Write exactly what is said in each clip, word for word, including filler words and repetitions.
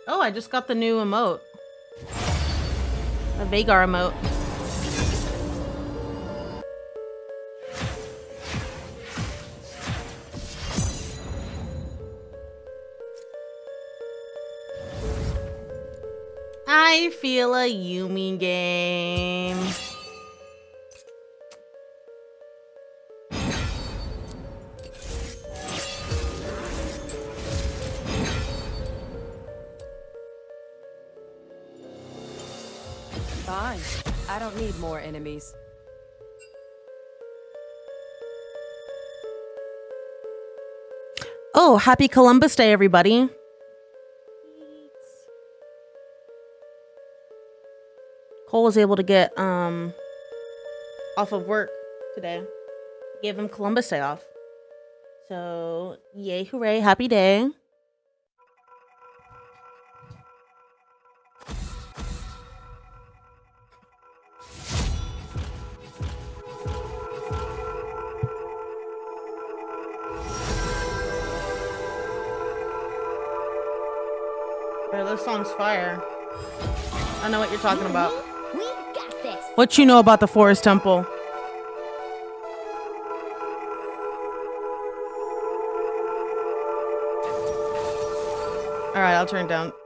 Oh, I just got the new emote. The Veigar emote. I feel a Yuumi game. Fine. I don't need more enemies. Oh, happy Columbus Day, everybody. Cole was able to get um off of work today. Gave him Columbus Day off. So, yay, hooray, happy day. Bro, this song's fire. I know what you're talking about. We got this. What you know about the Forest Temple? All right, I'll turn it down.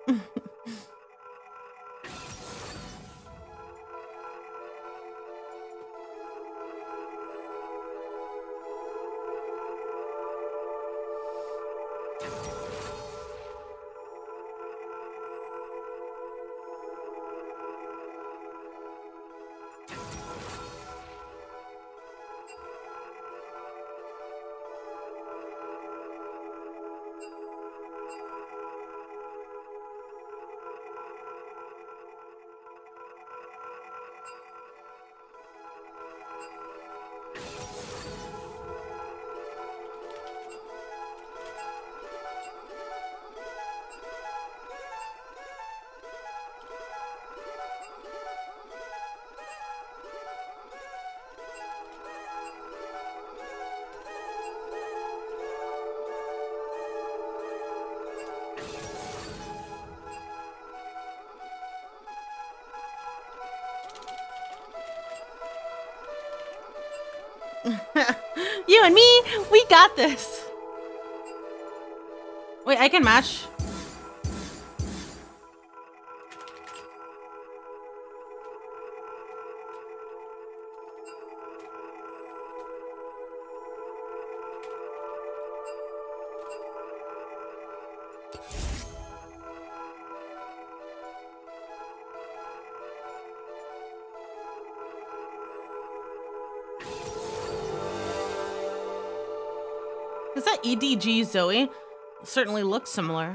You and me, we got this. Wait, I can match. Is that E D G Zoe? Certainly looks similar.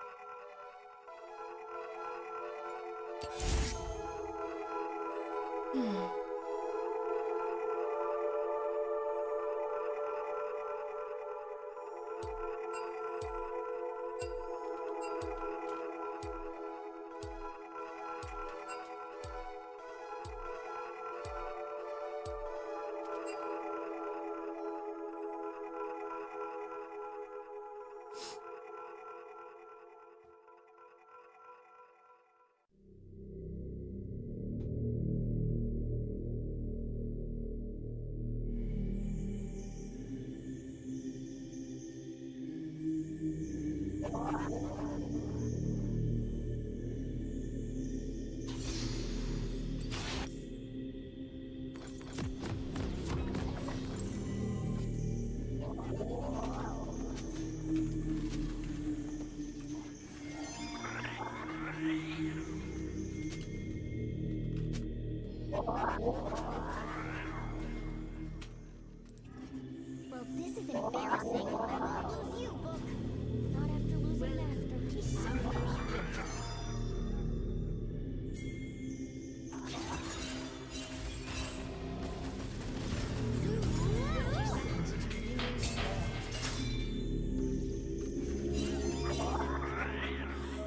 Well, this is embarrassing. I won't lose you, Book. Not after losing Master.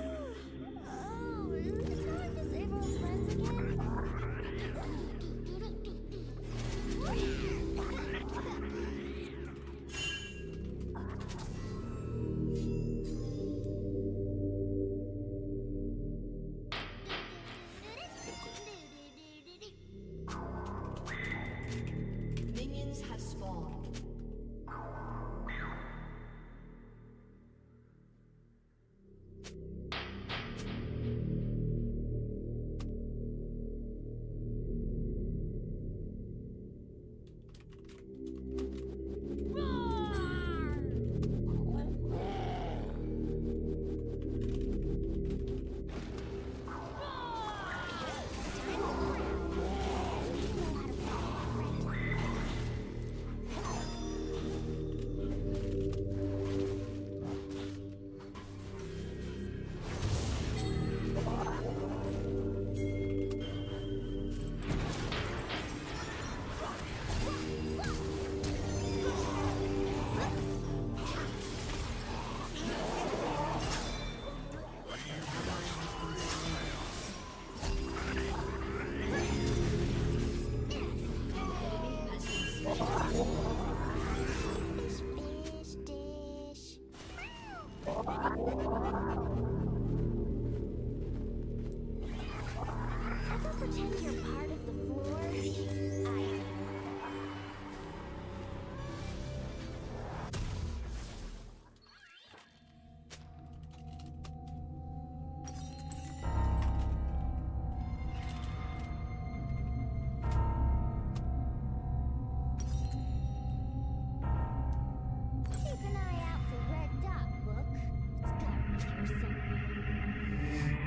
Oh, isn't it time to save our friends again?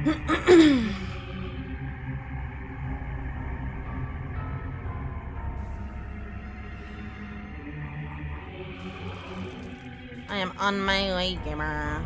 I am on my way, gamer.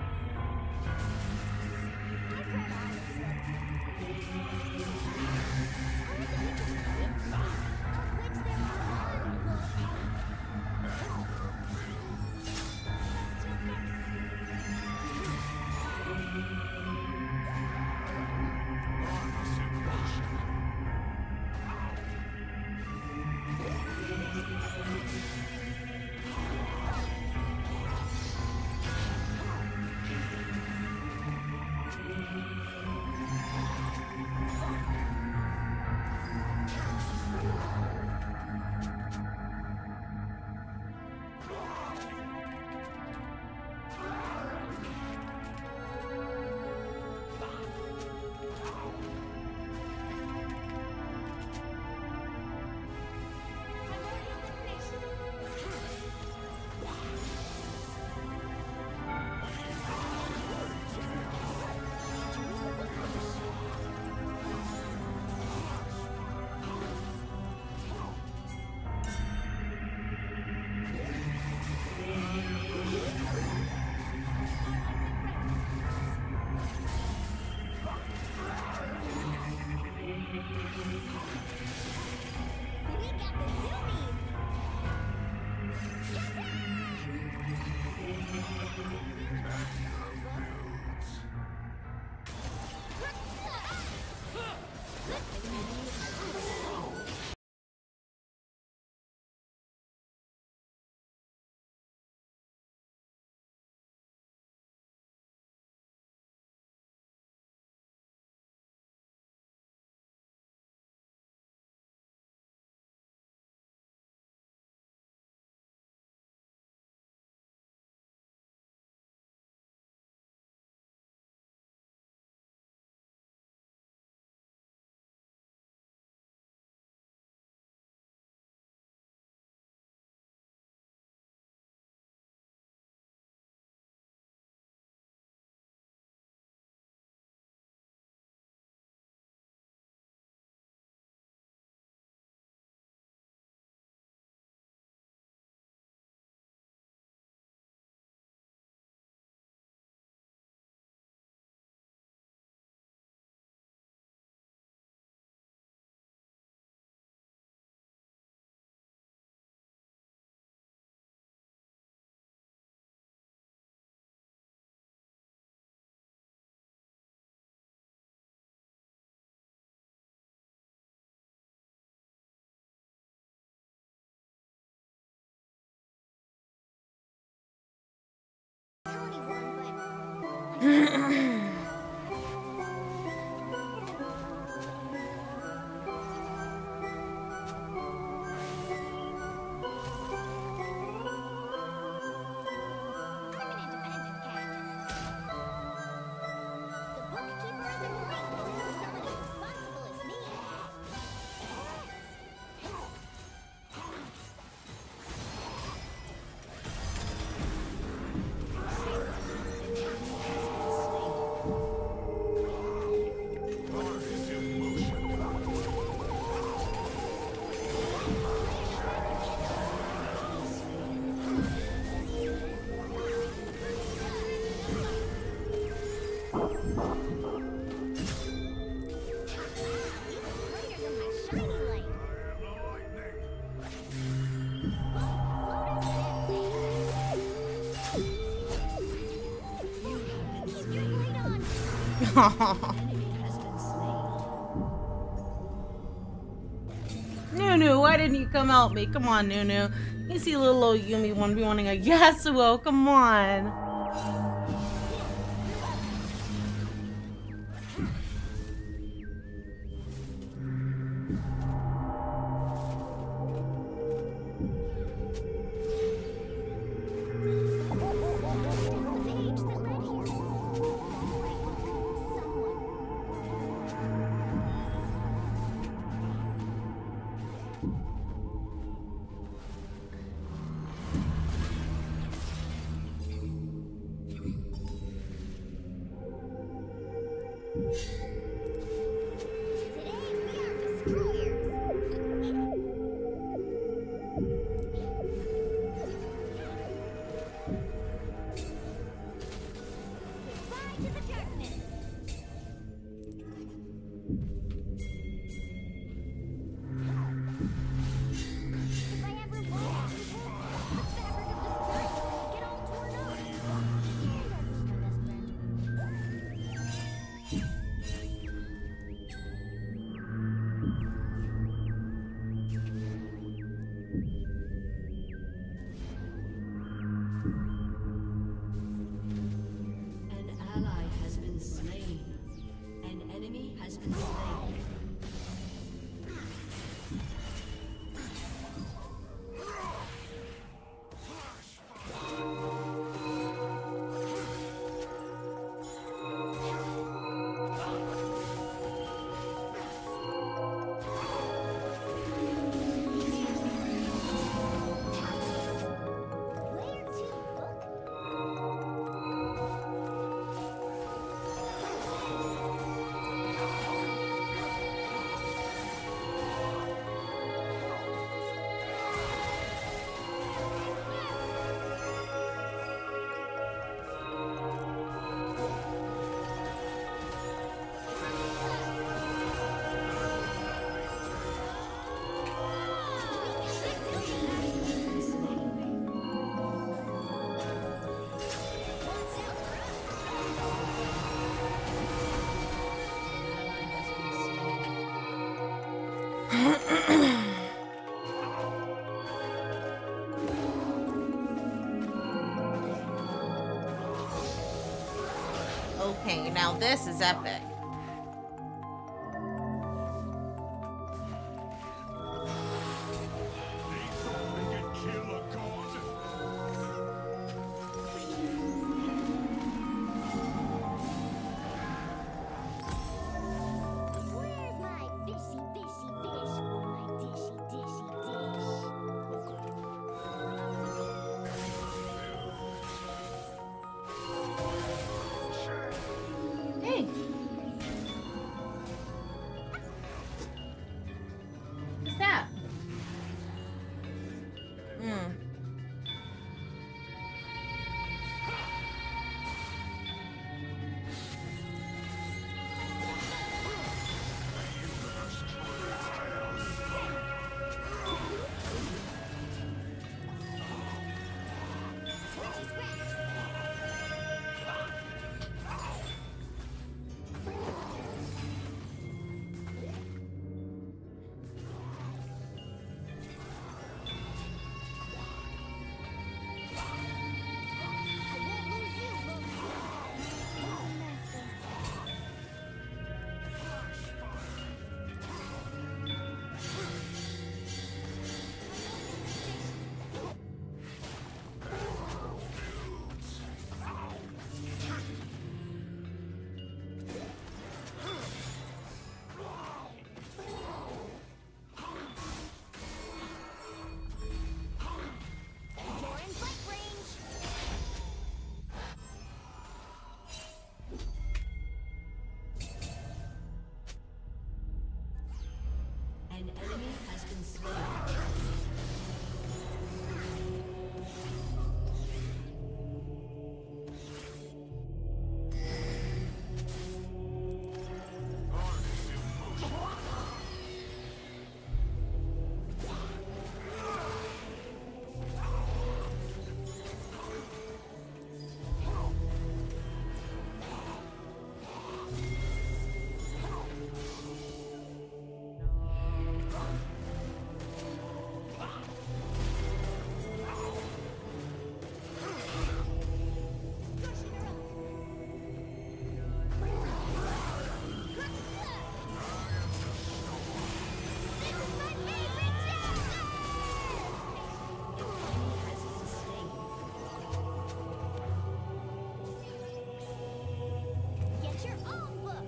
Nunu, why didn't you come help me? Come on, Nunu. You see little old Yumi one be wanting a Yasuo. Come on. Okay, now this is epic. Where's my fishy, fishy fish for my dishy, dishy dish? Hey. What's that? Hmm. Scratchy scratch. I won't lose you, Loki. Master. You're in fight range. An enemy has been slain. Discussion her up. This is my favorite chapter! Get your own book.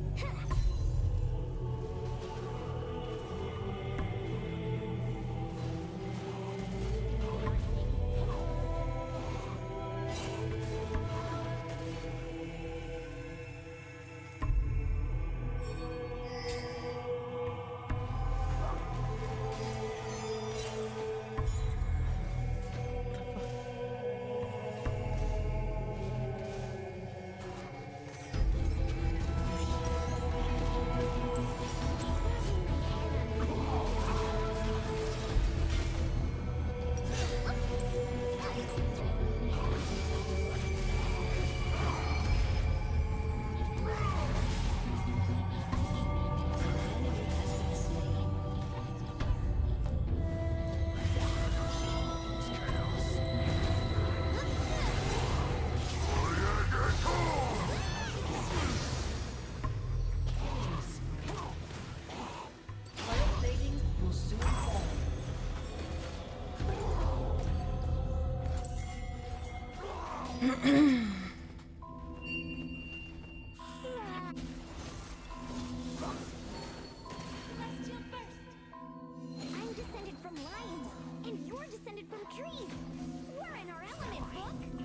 Plating will soon fall. Celestial burst. I'm descended from lions, and you're descended from trees. We're in our element, book.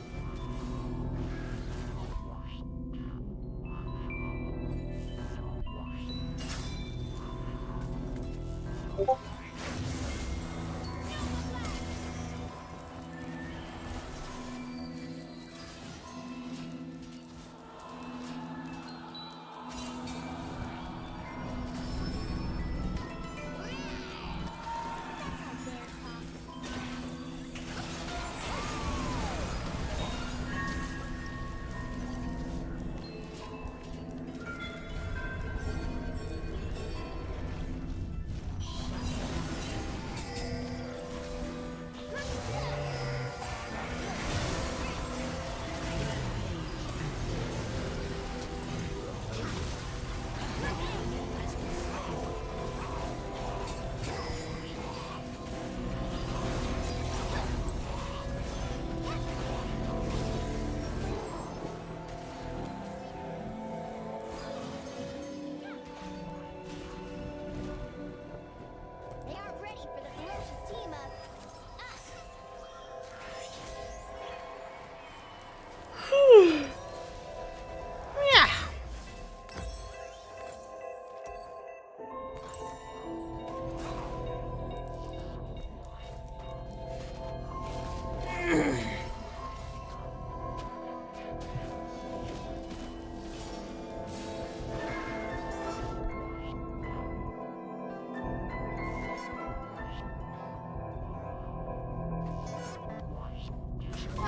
That's how bears talk.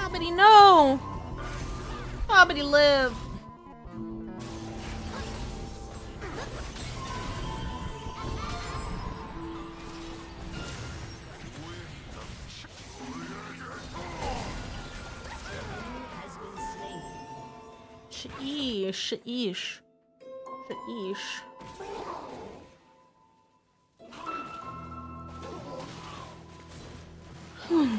Hobbity, no! Hobbity, live! Sheesh, sheesh, sheesh. Hmm.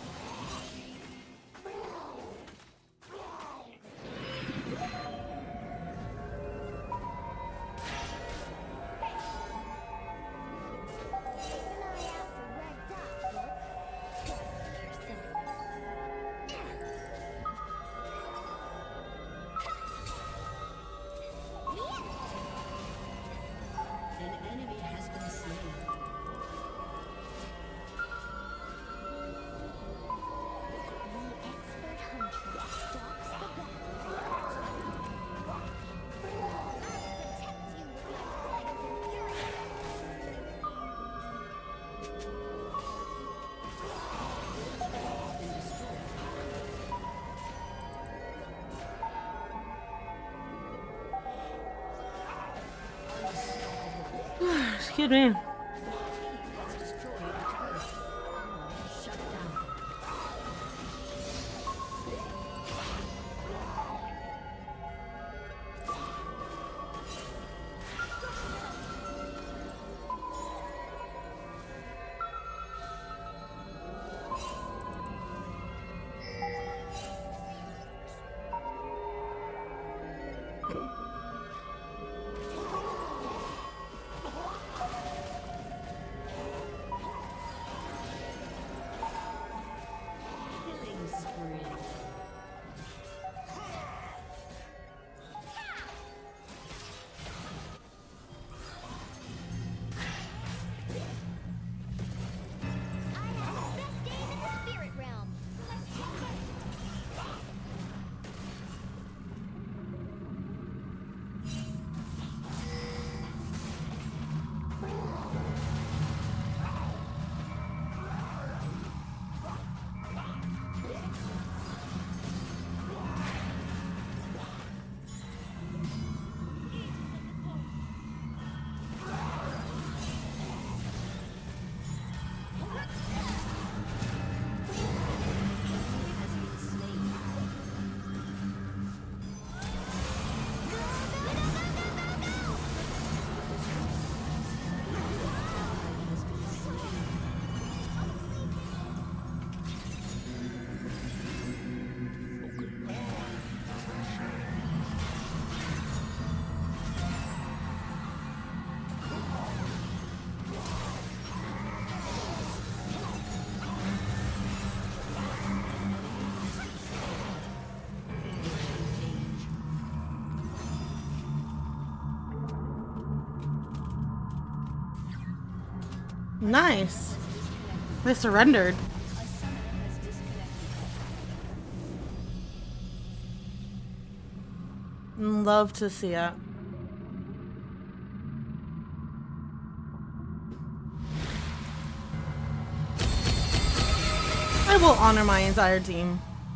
Excuse me. Nice. They surrendered. Love to see it. I will honor my entire team.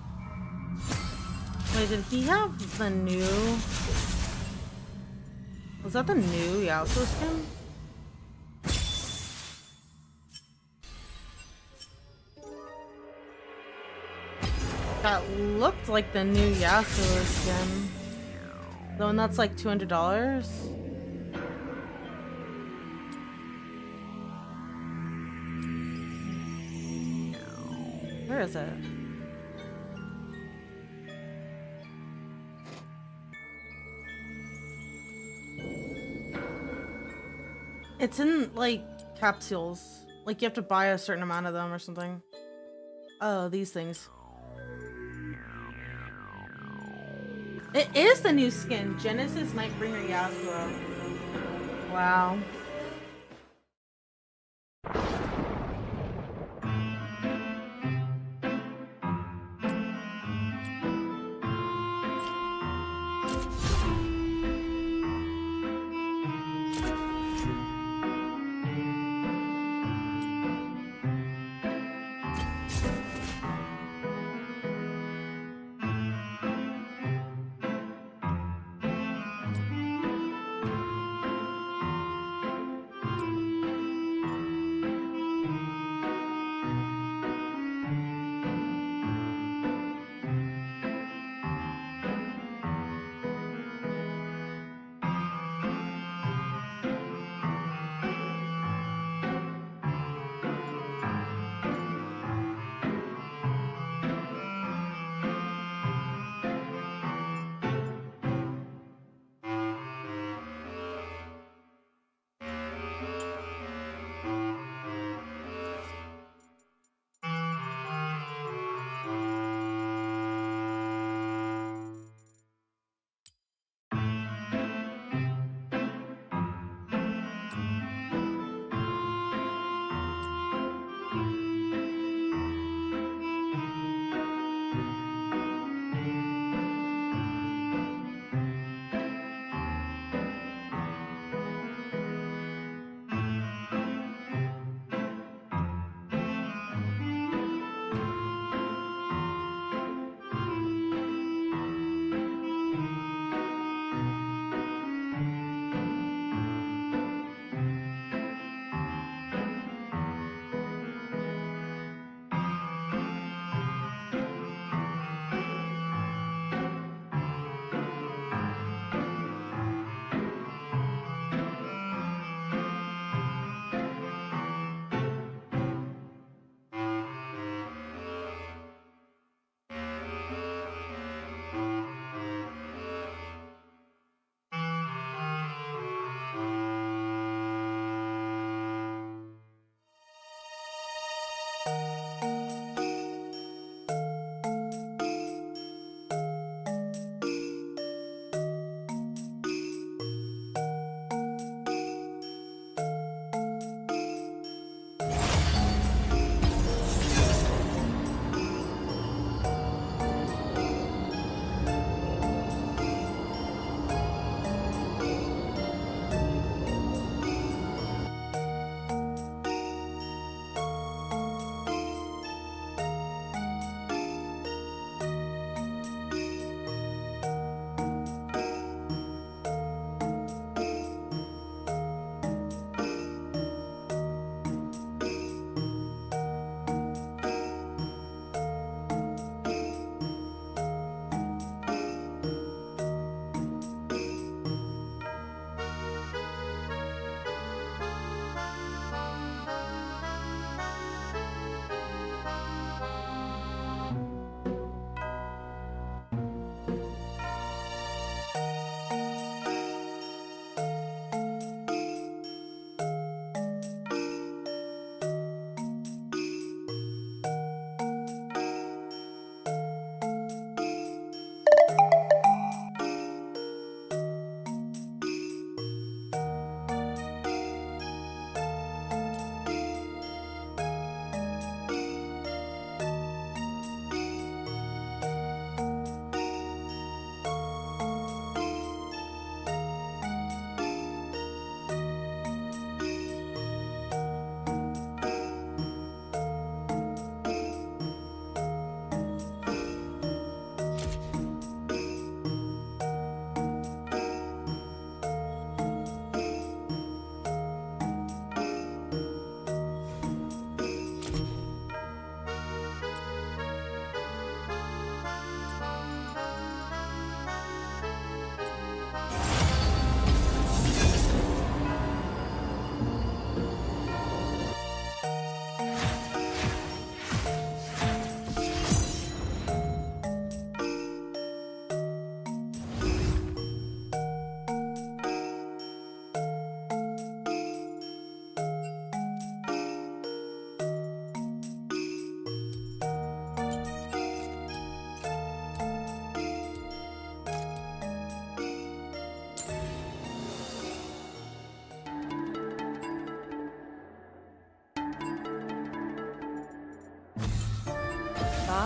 Wait, did he have the new... Was that the new Yasuo skin? That looked like the new Yasuo skin. The one that's like two hundred dollars. Where is it? It's in like capsules. Like you have to buy a certain amount of them or something. Oh, these things. It is the new skin. Genesis Nightbringer Yasuo. Wow.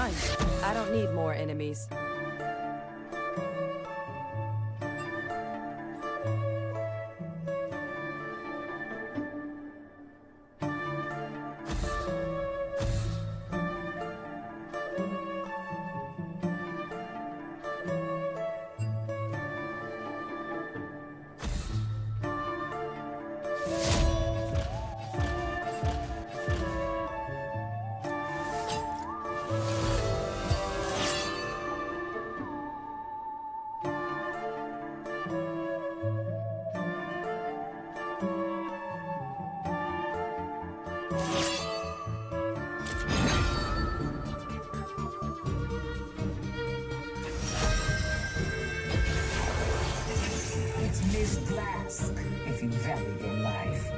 fine. I don't need more enemies. It's Miss Glask, if you value your life.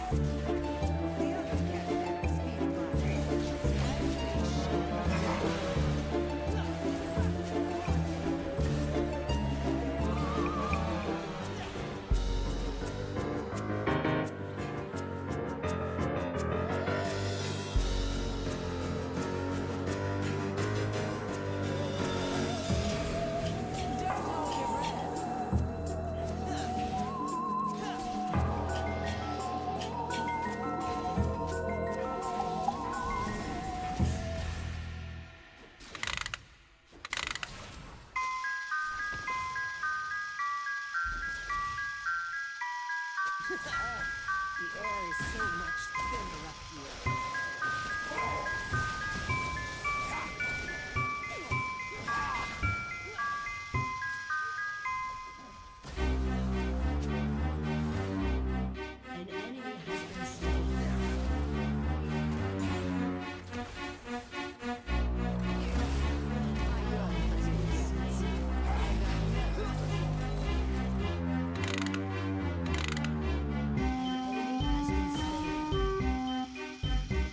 The air is so much thinner up here. An enemy has been slain. An enemy has been slain.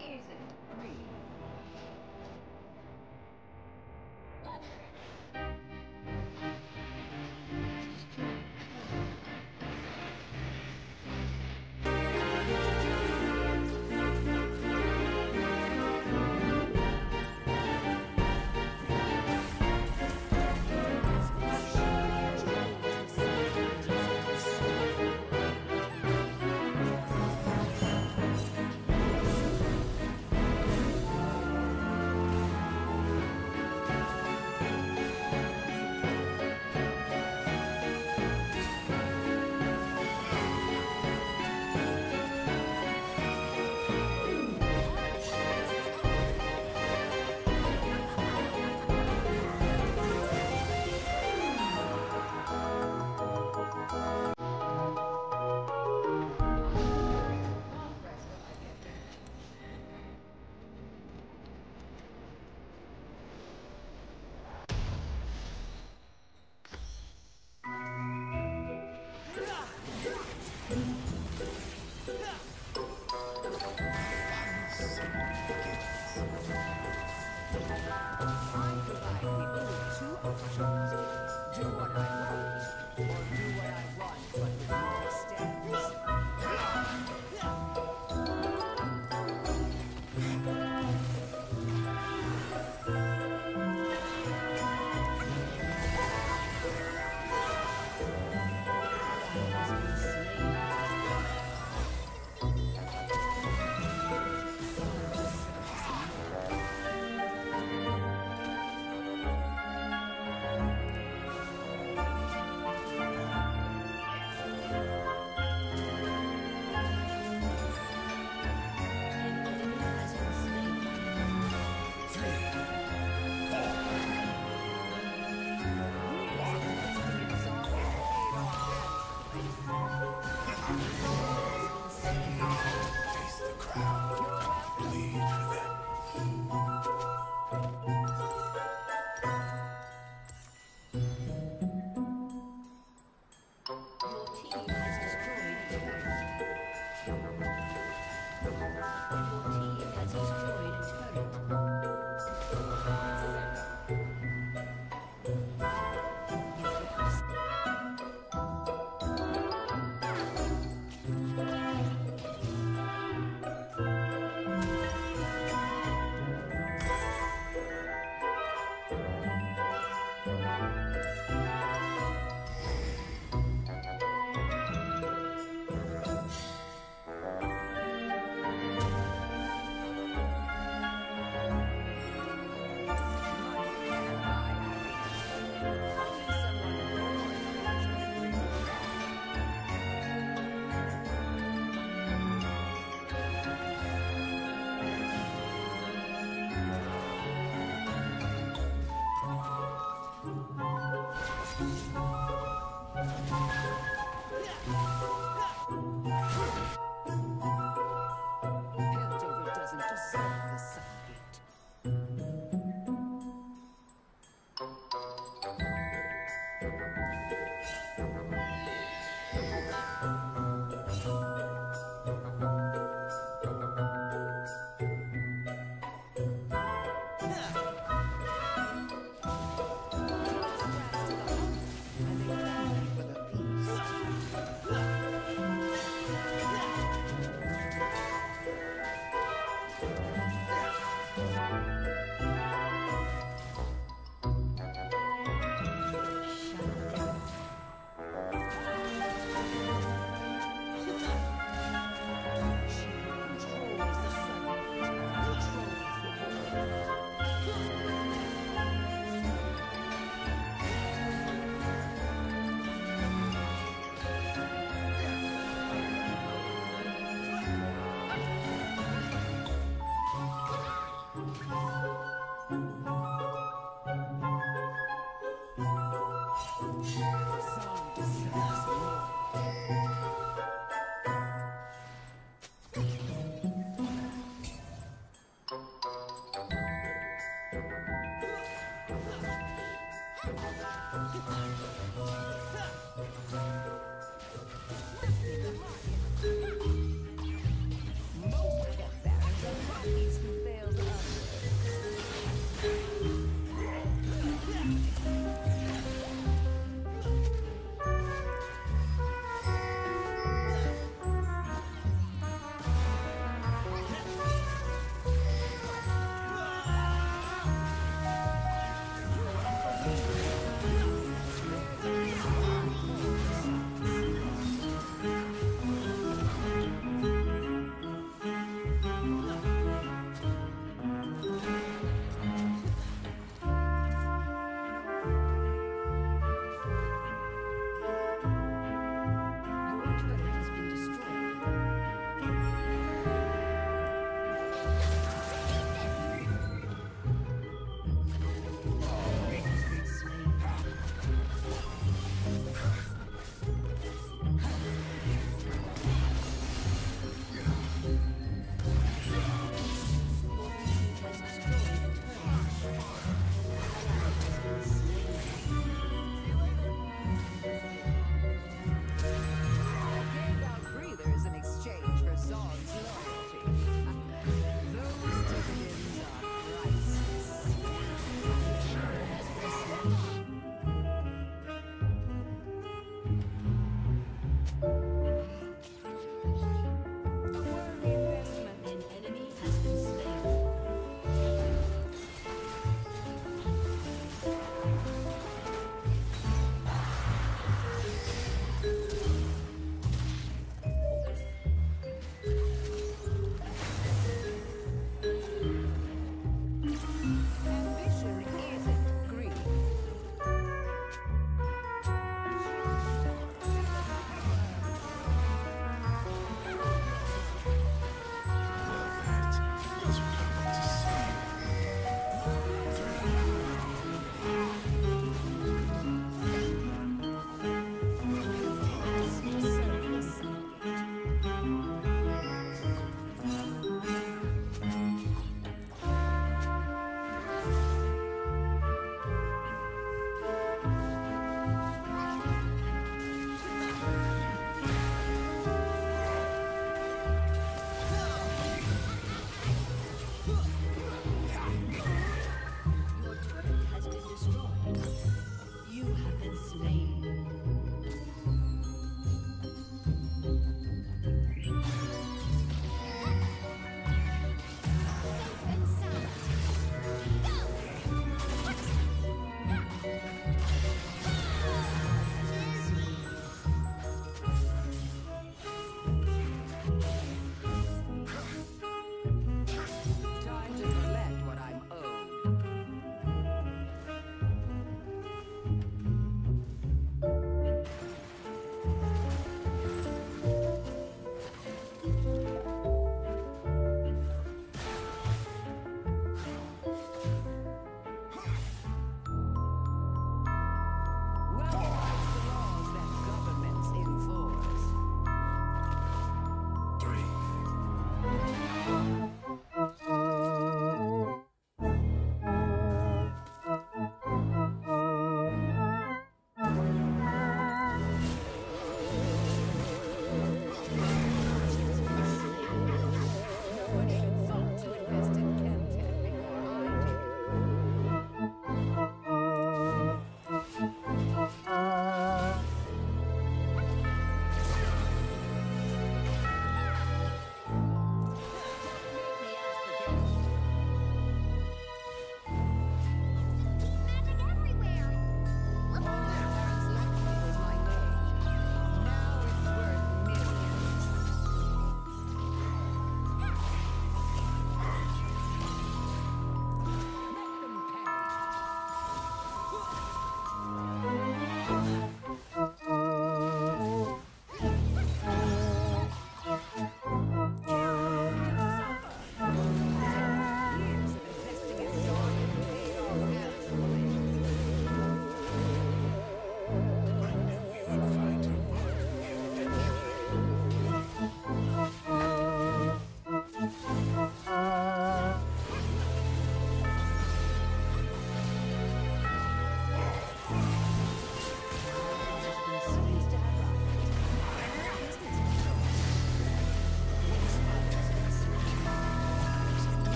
I provide people with two options. Do what I want, or do what I want, but with more steps.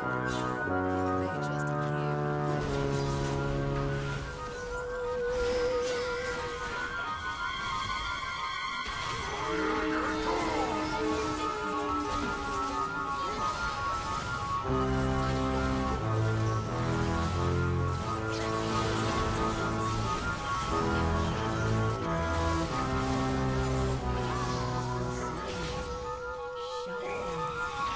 They just you. Shut down.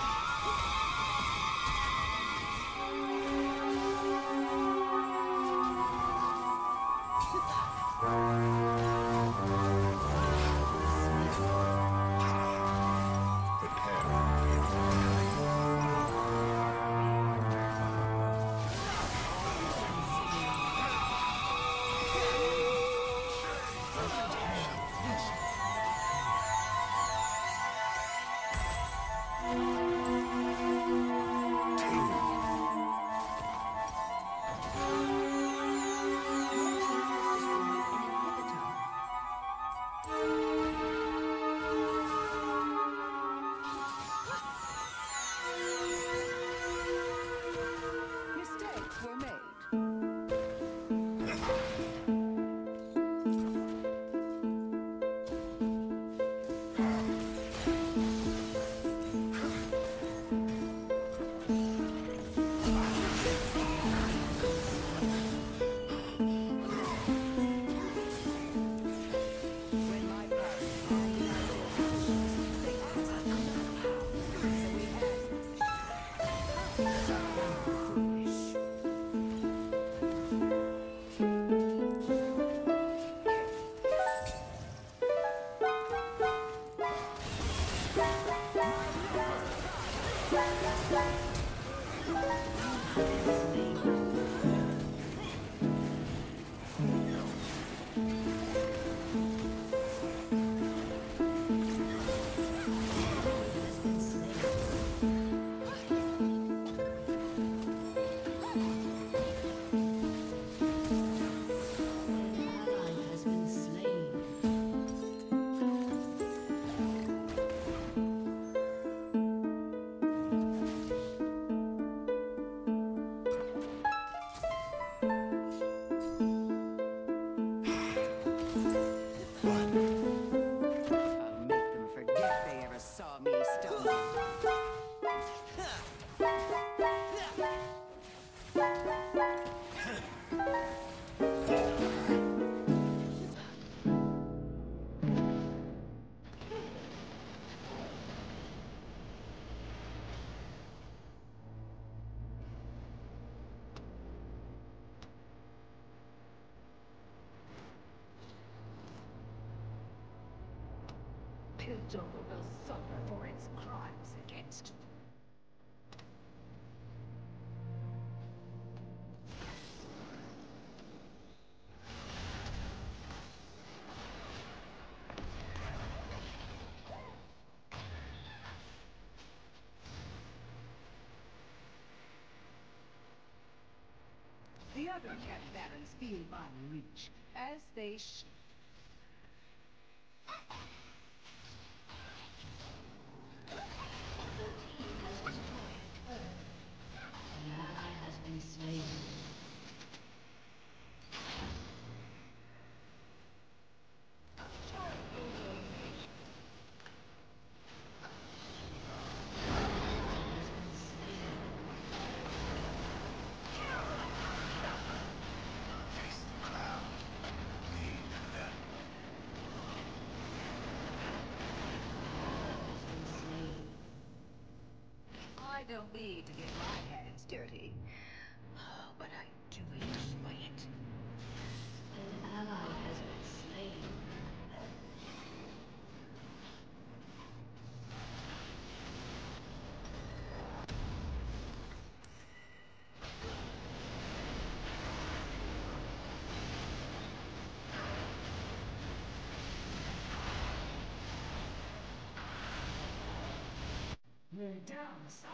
Mistakes were made. When my parents found the idea, they asked how. So we had foolish. I'll make them forget they ever saw me stumble. Piltover will suffer for its crimes against. The other cat barons feel my reach, as they sh- I don't need to get my hands dirty. But I do enjoy it. An ally has been slain. We're down, Sarge.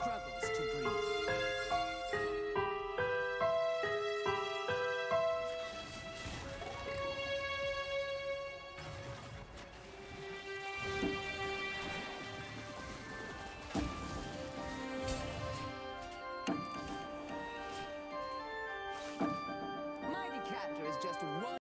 struggles to breathe. Mighty Captor is just one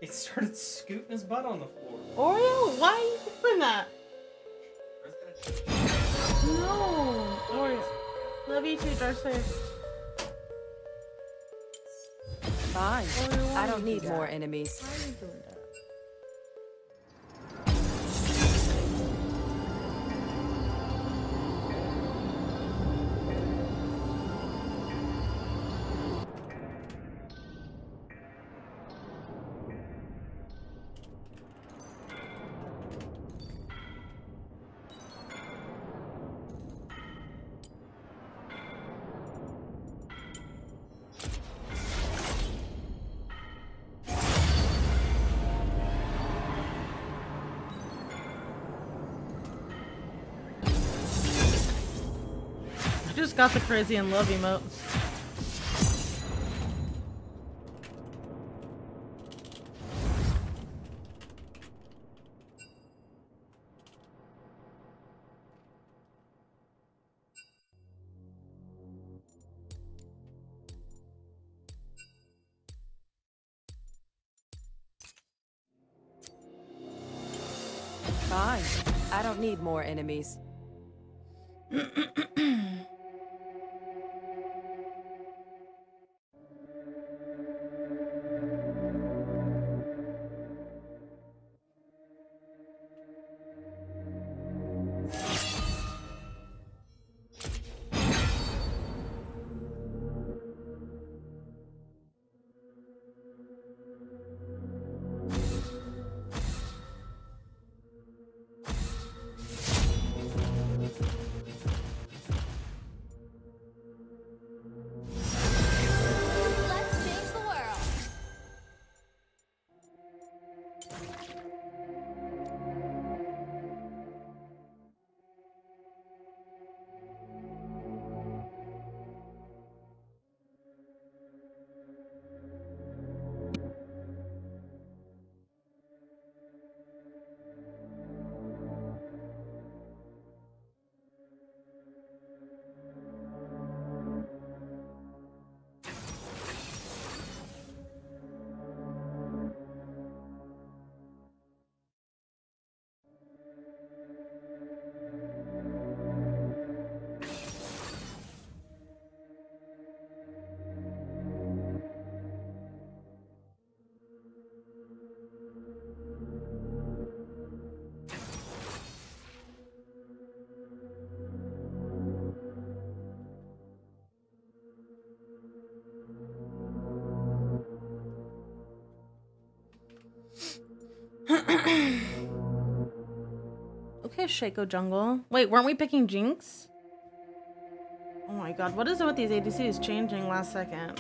He started scooting his butt on the floor. Oreo, why are you doing that? No, Oreo. Love you too, Darcy. Fine. Oreo, why I you don't do need that? more enemies. Why are you doing that? I just got the crazy and love emote. Fine. I don't need more enemies. Let's change the world. Okay, Shaco Jungle. Wait, weren't we picking Jinx? Oh my god, what is it with these A D Cs changing last second?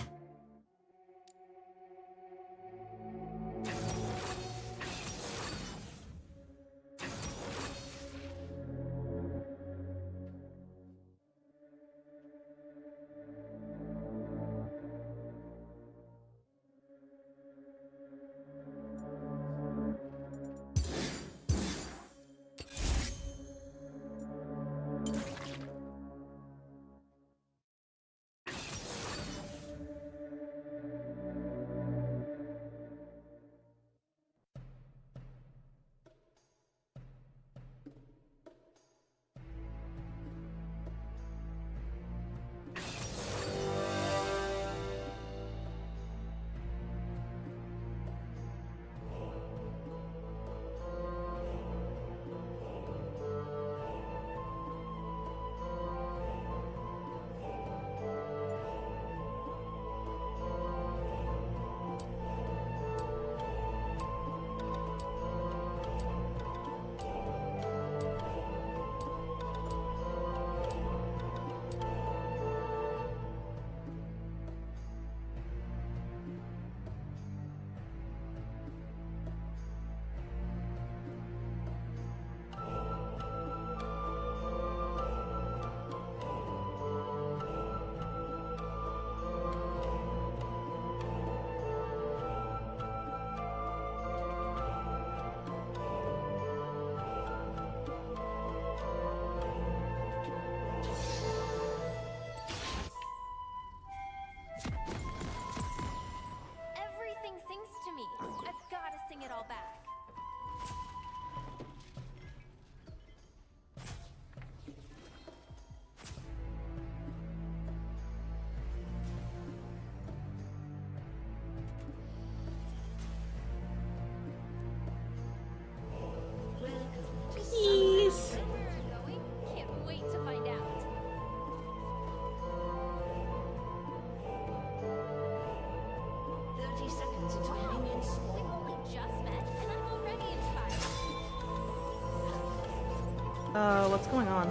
Uh, what's going on?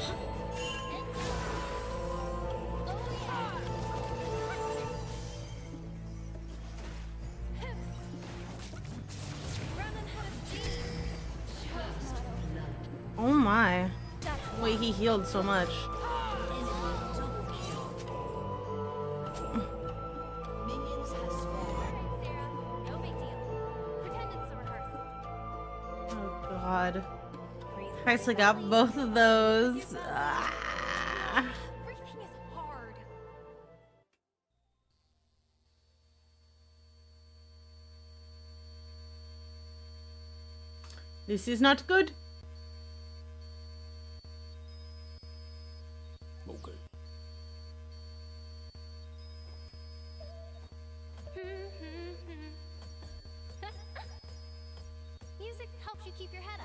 Oh my. Wait, he healed so much. Oh god. Kaisa got both of those. Ah. Everything is hard. This is not good. Okay. Music helps you keep your head up.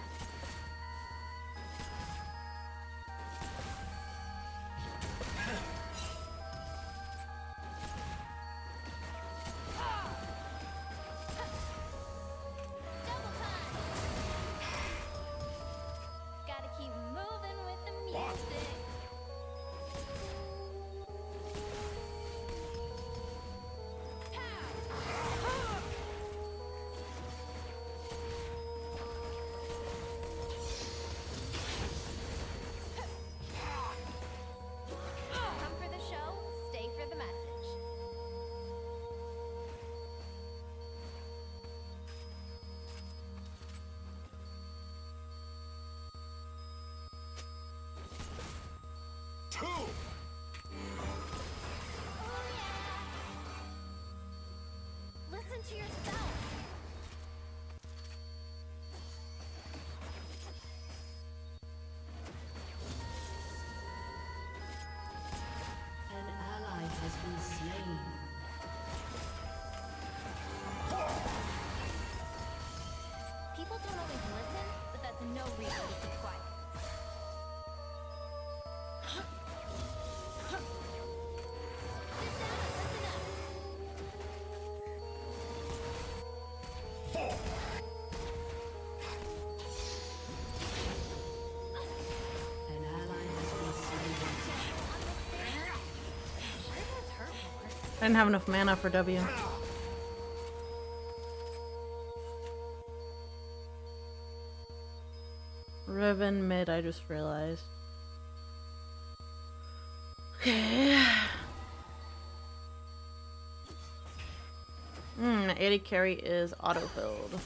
Double time. Gotta keep moving with the music. Come for the show, stay for the message. Two. Oh yeah. Listen to yourself. An ally has been slain. People don't always listen, but that's no reason to keep quiet. Sit down and listen up. An ally has been slain. Sure does hurt more. I didn't have enough mana for W. Riven mid, I just realized. Okay. Hmm, eighty carry is auto-filled.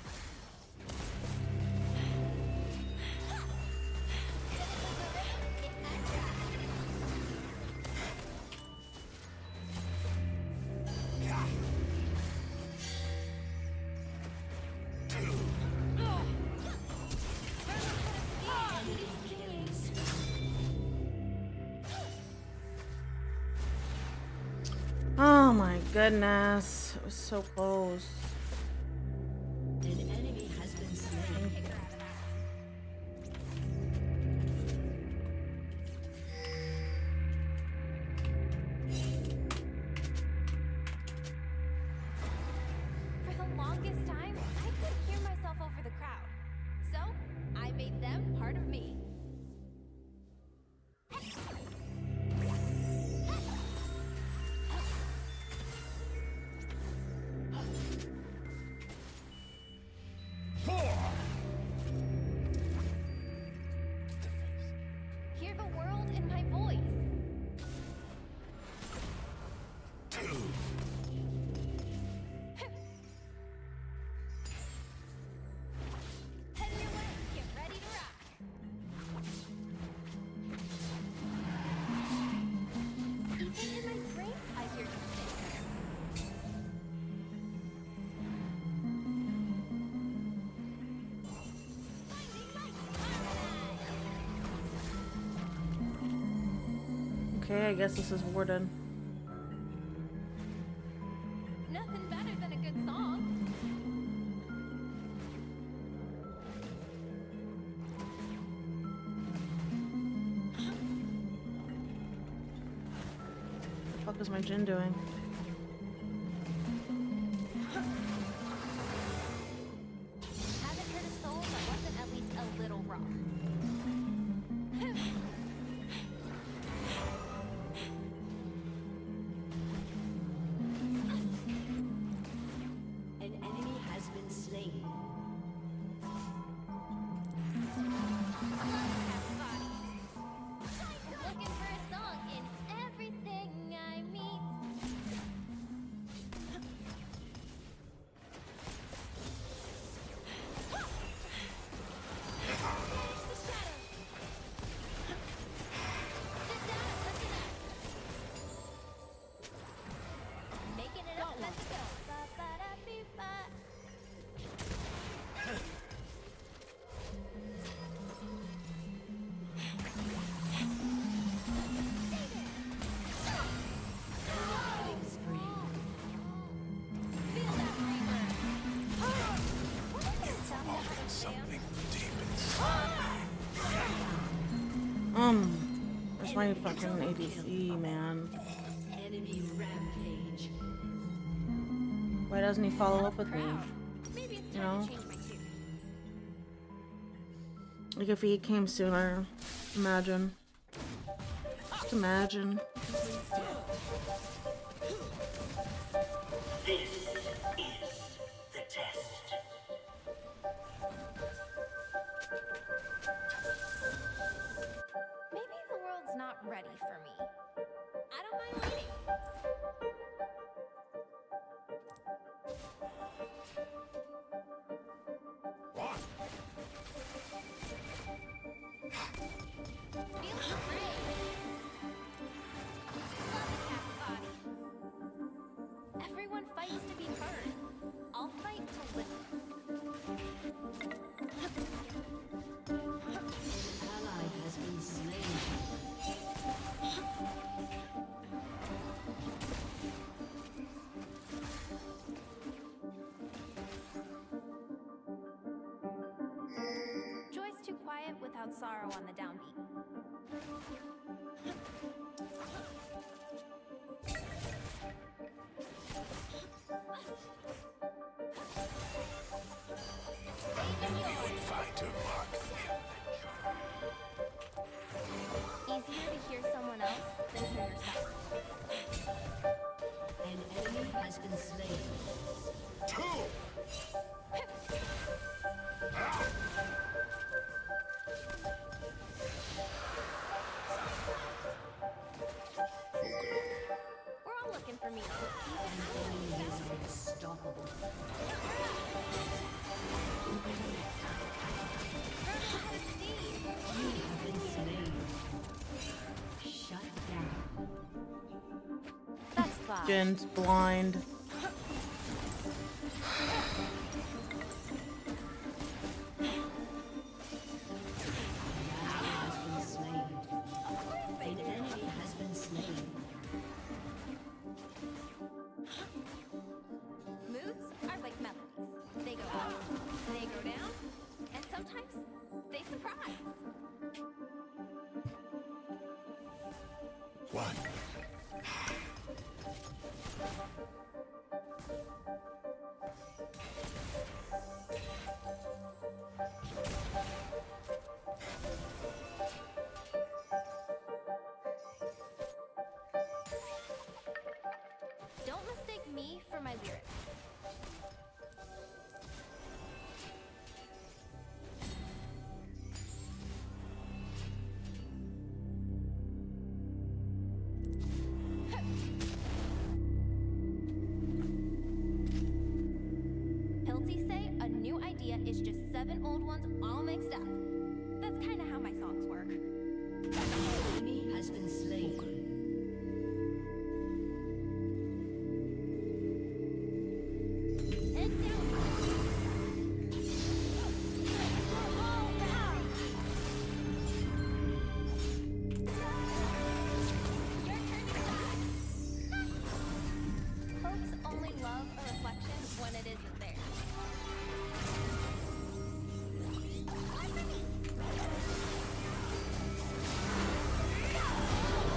Oh my goodness, it was so close. An enemy has been slain. For the longest time, I couldn't hear myself over the crowd. So, I made them part of me. Hear the world in my voice. Head your way, get ready to rock. Even in my dreams, I hear you sing. Finding my paradise. Okay, I guess this is Warden. Nothing better than a good song. What the fuck is my Jin doing? Haven't heard a soul that wasn't at least a little rough. my fucking A D C, man. Enemy rampage. Why doesn't he follow up with me? Maybe it's You time know? to change my tune. Like if he came sooner. Imagine. Just imagine. This is the test. Maybe the world's not ready for me. I don't mind waiting. What? Feel free. Love to have bodies. Everyone fights to be heard. I'll fight to listen. Ally has been slain. Joy's too quiet without sorrow on the downbeat. Fighter mark. Easier to hear someone else than hear yourself. An enemy has been slain. Two. We're all looking for me. An enemy is unstoppable. You have been slain. Shut down. That's fine. Jin's blind. Has been slain. An enemy has been slain. Moods are like melodies. They go up, they go down, and sometimes they surprise. One. Don't mistake me for my lyrics. Hilti say a new idea is just seven old ones all mixed up. That's kind of how my songs work. Enemy has been slain. And down. All down. Your turn to die. Folks only love a reflection when it isn't there. Why for me?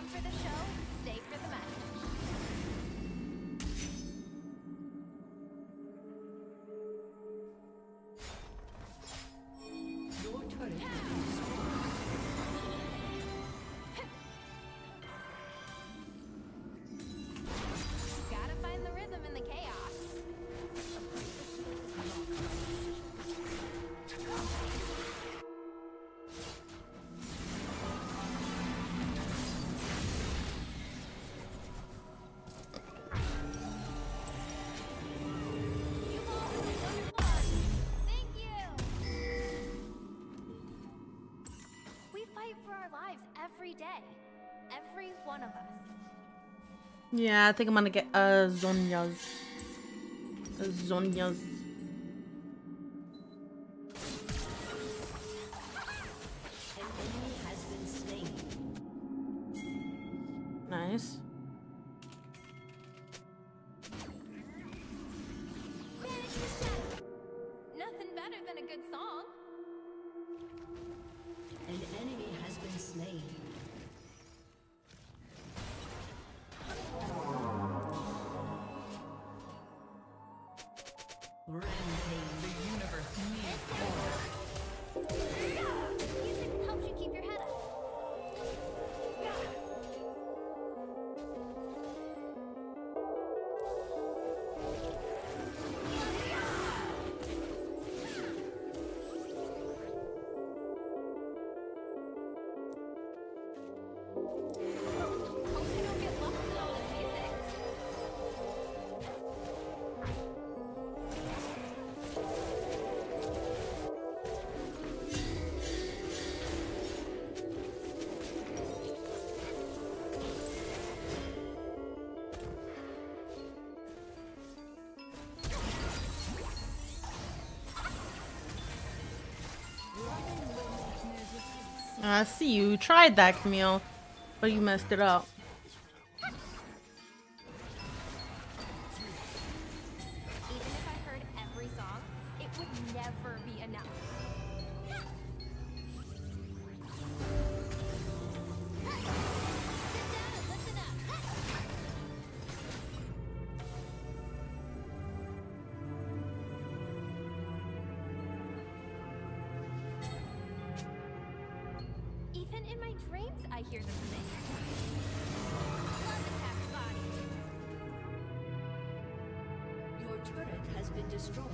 Come for the show, stay for the message. Your turret has Gotta find the rhythm in the chaos. You all have been wonderful. Thank you. We fight for our lives every day. Every one of us. Yeah, I think I'm gonna get uh Zonya's. Uh, Zonya's. an enemy has been slain. Nice. Banish the shadow. Nothing better than a good song. An enemy has been slain. Rampage. The universe needs Music helps you keep your head up. Hope you don't get lost in all this music. I see you tried that, Camille, but you messed it up. Even if I heard every song, it would never be enough. Sit down and listen up. Even in my dreams, I hear them sing. Love attacks bodies. Your turret has been destroyed.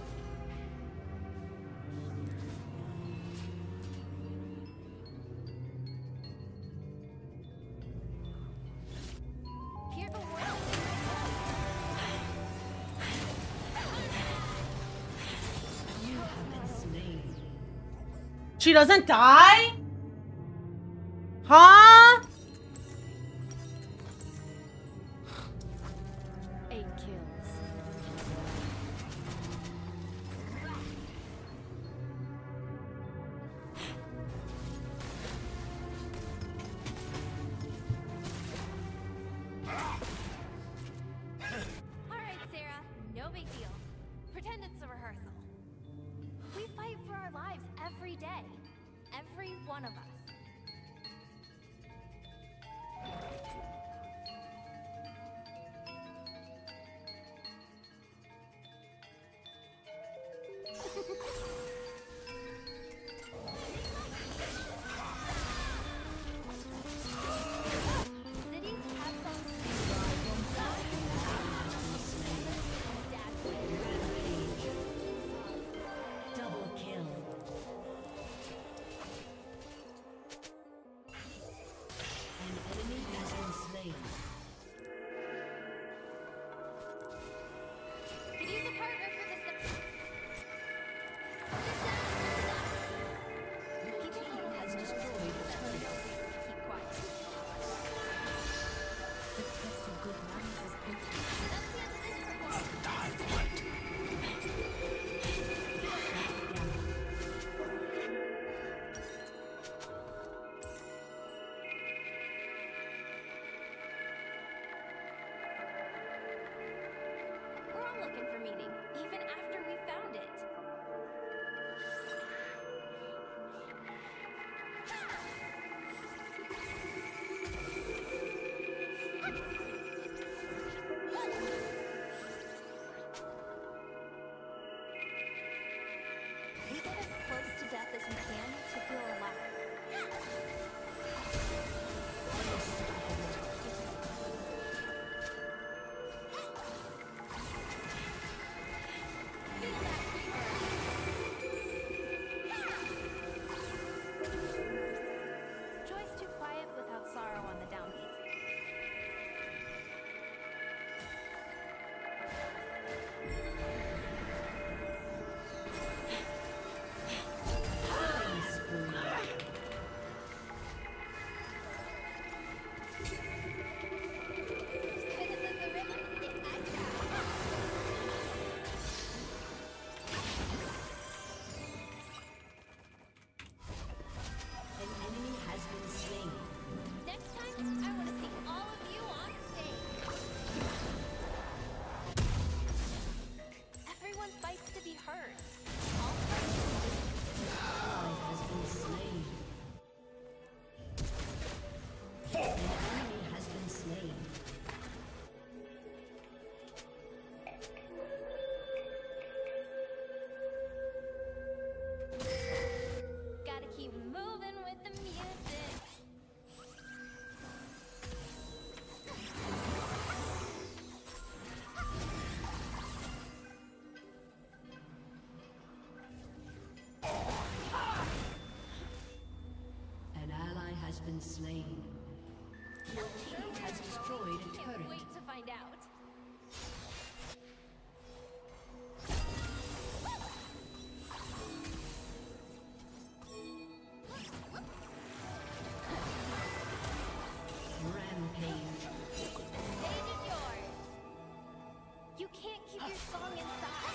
Hear the world. You have been slain. She doesn't die? Huh? Eight kills. All right, Sarah, no big deal. Pretend it's a rehearsal. We fight for our lives every day. Every one of us. Cities have Double kill. been slain. Your team has destroyed a turret. Can't wait to find out. Rampage. Stage is yours. You can't keep your song inside.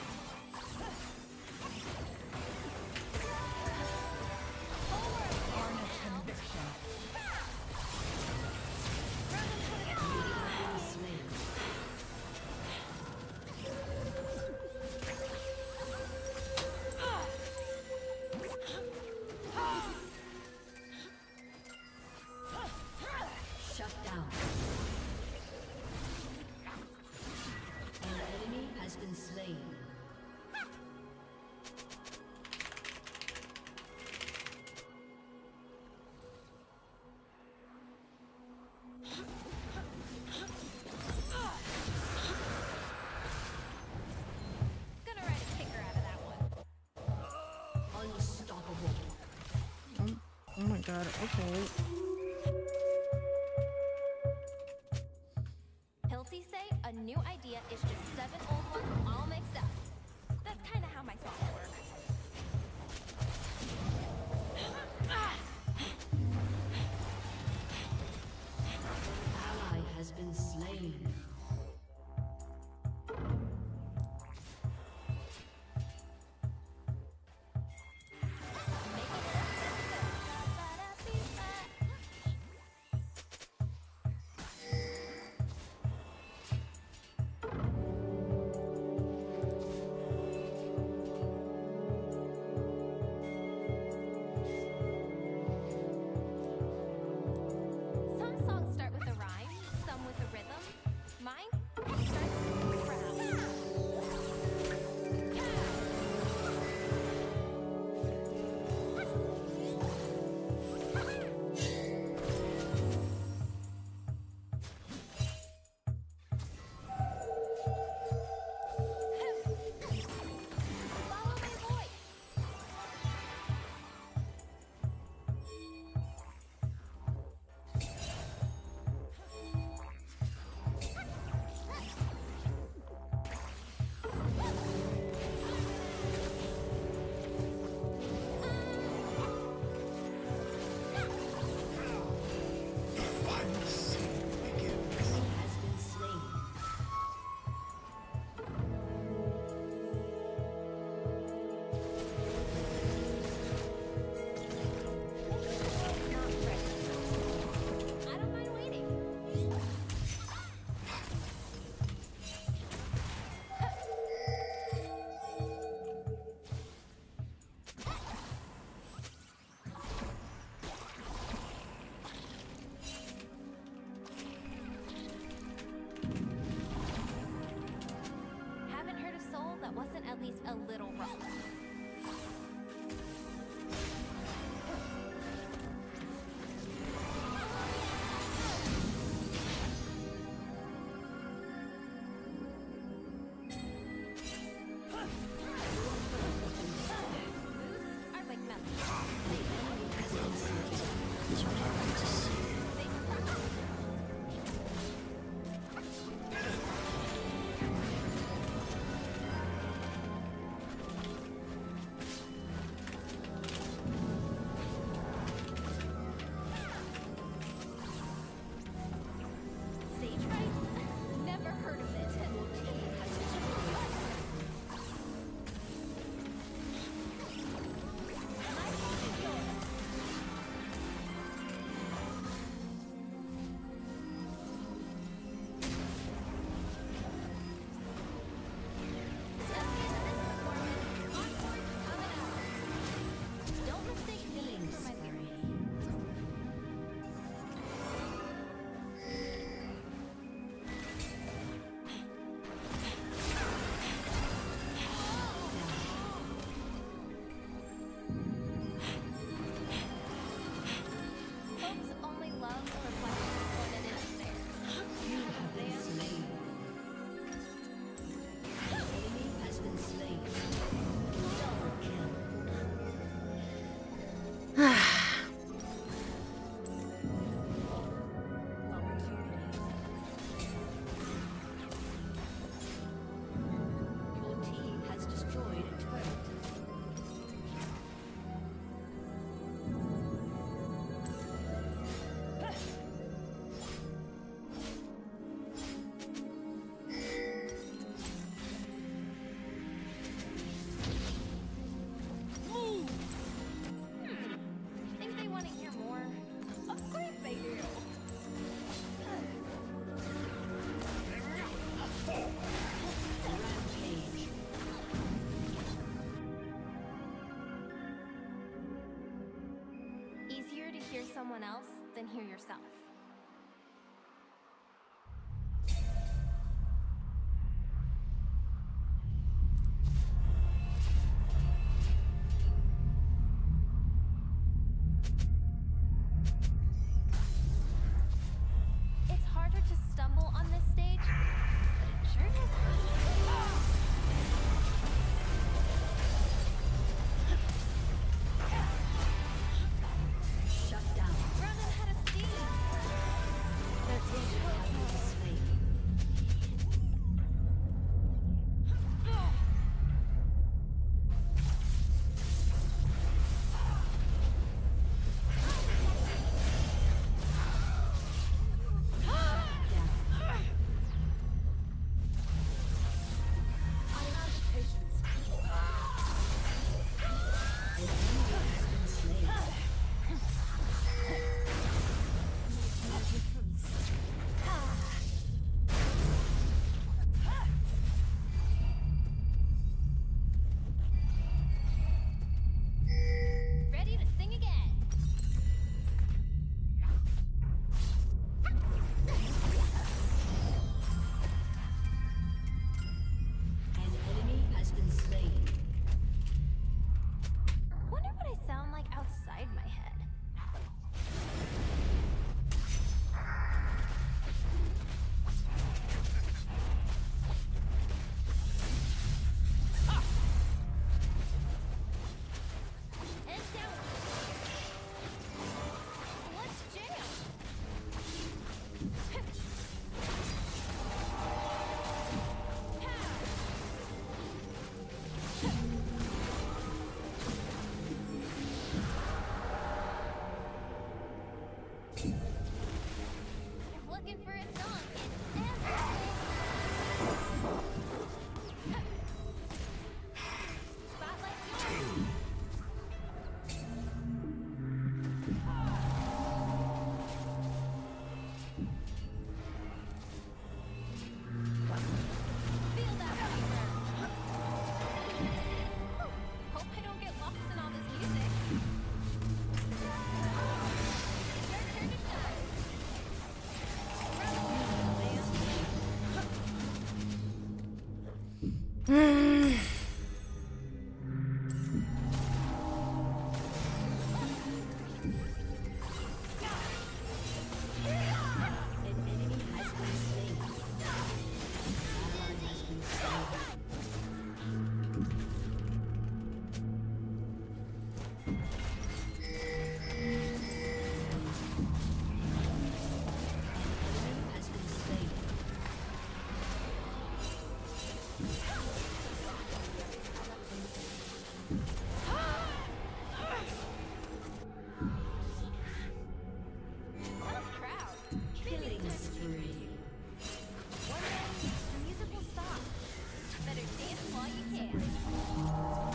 Shut down. An enemy has been slain. Gonna ride a kicker out of that one. Unstoppable. Oh, oh my god, okay. Hilti say a new idea is just seven old ones all mixed up. That's kind of how my songs work. Ally has been slain. anyone else, then hear yourself. It's harder to stumble on this stage, but it sure does Shut down. Ronan had a steam. Rotation highly displayed. Ready to sing again. An enemy has been slain. Wonder what I sound like outside my head. Head down. Let's jam. I'm looking for a song. It's everything. Spotlight's yours. Feel that fever. Hope I don't get lost in all this music. Your turn to shine. An enemy has been slain. Ally has been slain. Enemy has been slain. What a crowd. Killing spree. One day, the music will stop. Better dance while you can.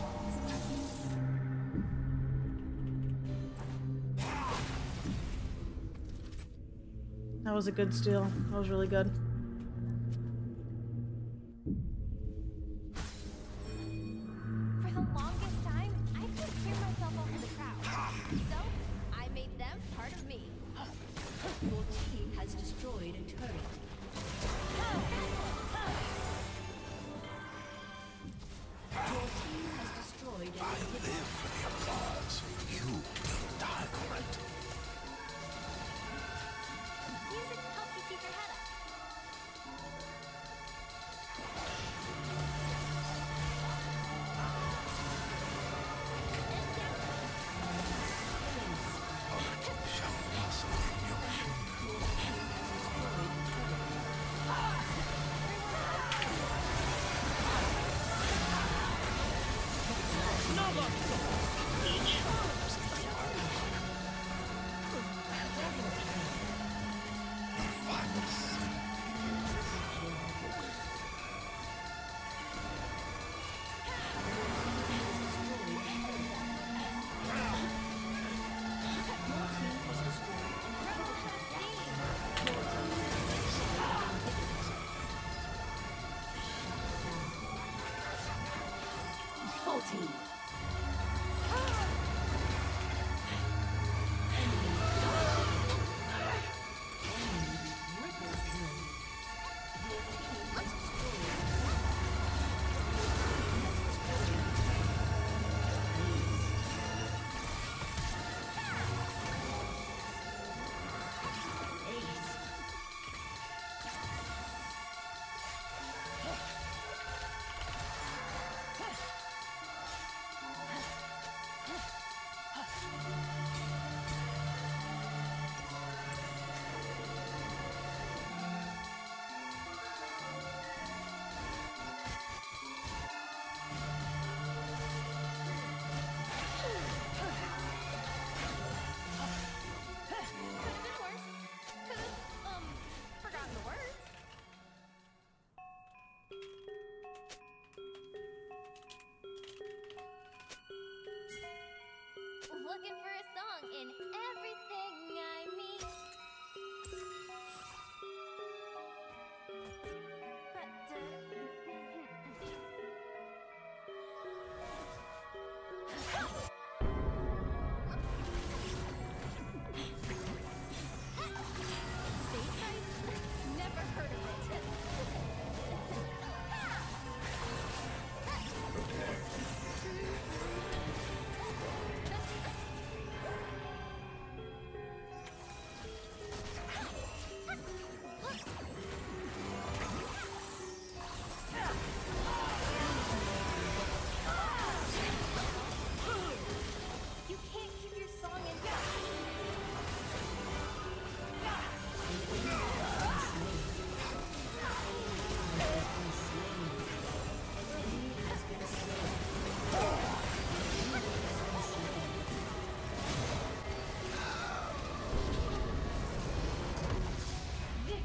That was a good steal. That was really good. For the longest time, I couldn't hear myself over the crowd. So, I made them part of me. Your team has destroyed a turret. Your team has destroyed an inhibitor. Live for the applause. You will die for it. Music helps you keep your head up. Art shall blossom from your Faulty. Enemy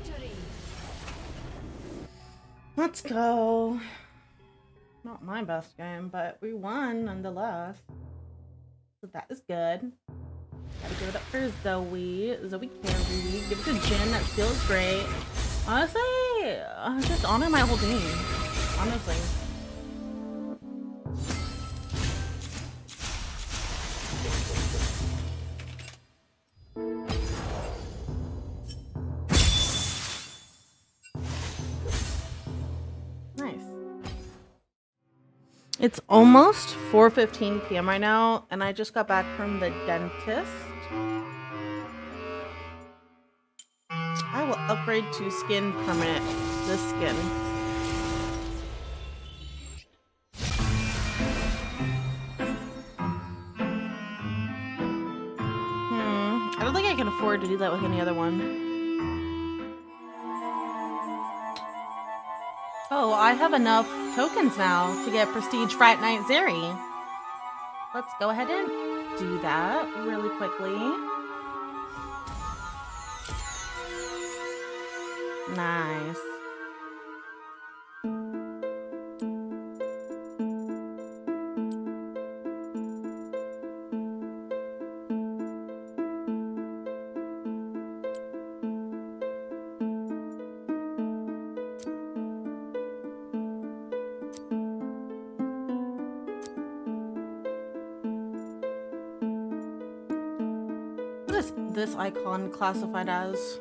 Victory. Let's go. Not my best game, but we won nonetheless. So that is good. Gotta give it up for Zoe. Zoe carry. Give it to Jin. That feels great. Honestly, I just honor my whole team. Honestly. Nice. It's almost four fifteen p m right now, and I just got back from the dentist. I will upgrade to skin permanent. This skin. Hmm. I don't think I can afford to do that with any other one. Oh, I have enough tokens now to get Prestige Fright Night Zeri. Let's go ahead and do that really quickly. Nice. What is this icon classified as?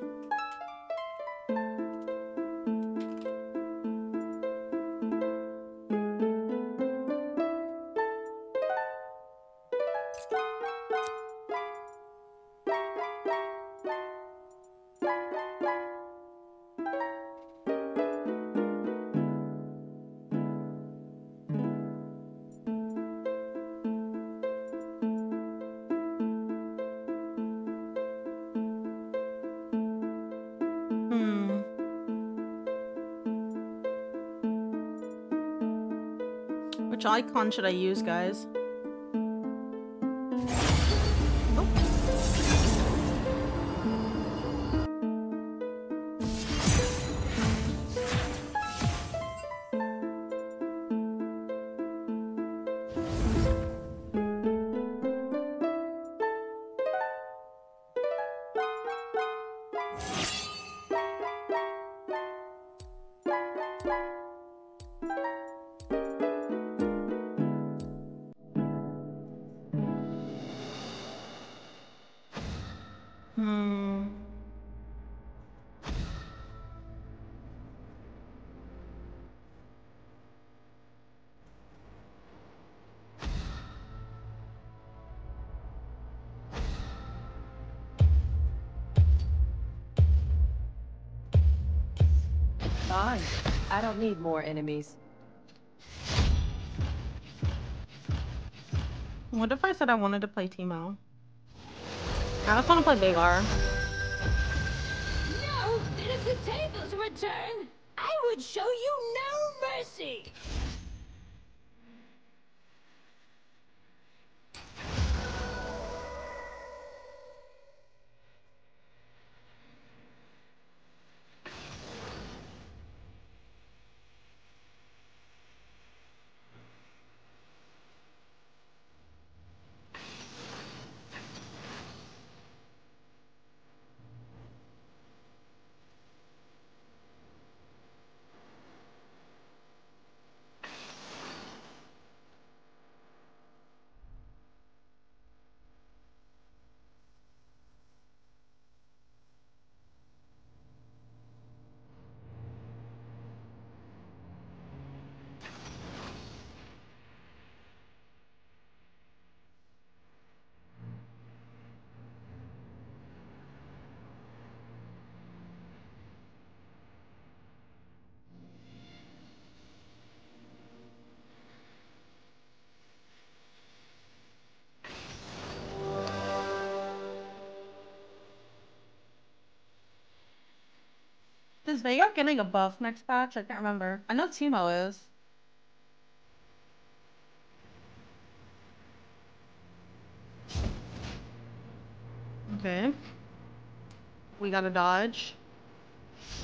Which icon should I use, guys? Hmm. Fine. I don't need more enemies. What if I said I wanted to play Teemo? I just want to play Veigar. Now that if the tables were turned, I would show you no mercy. Is Veigar getting a buff next patch? I can't remember. I know Teemo is. Okay. We got a dodge.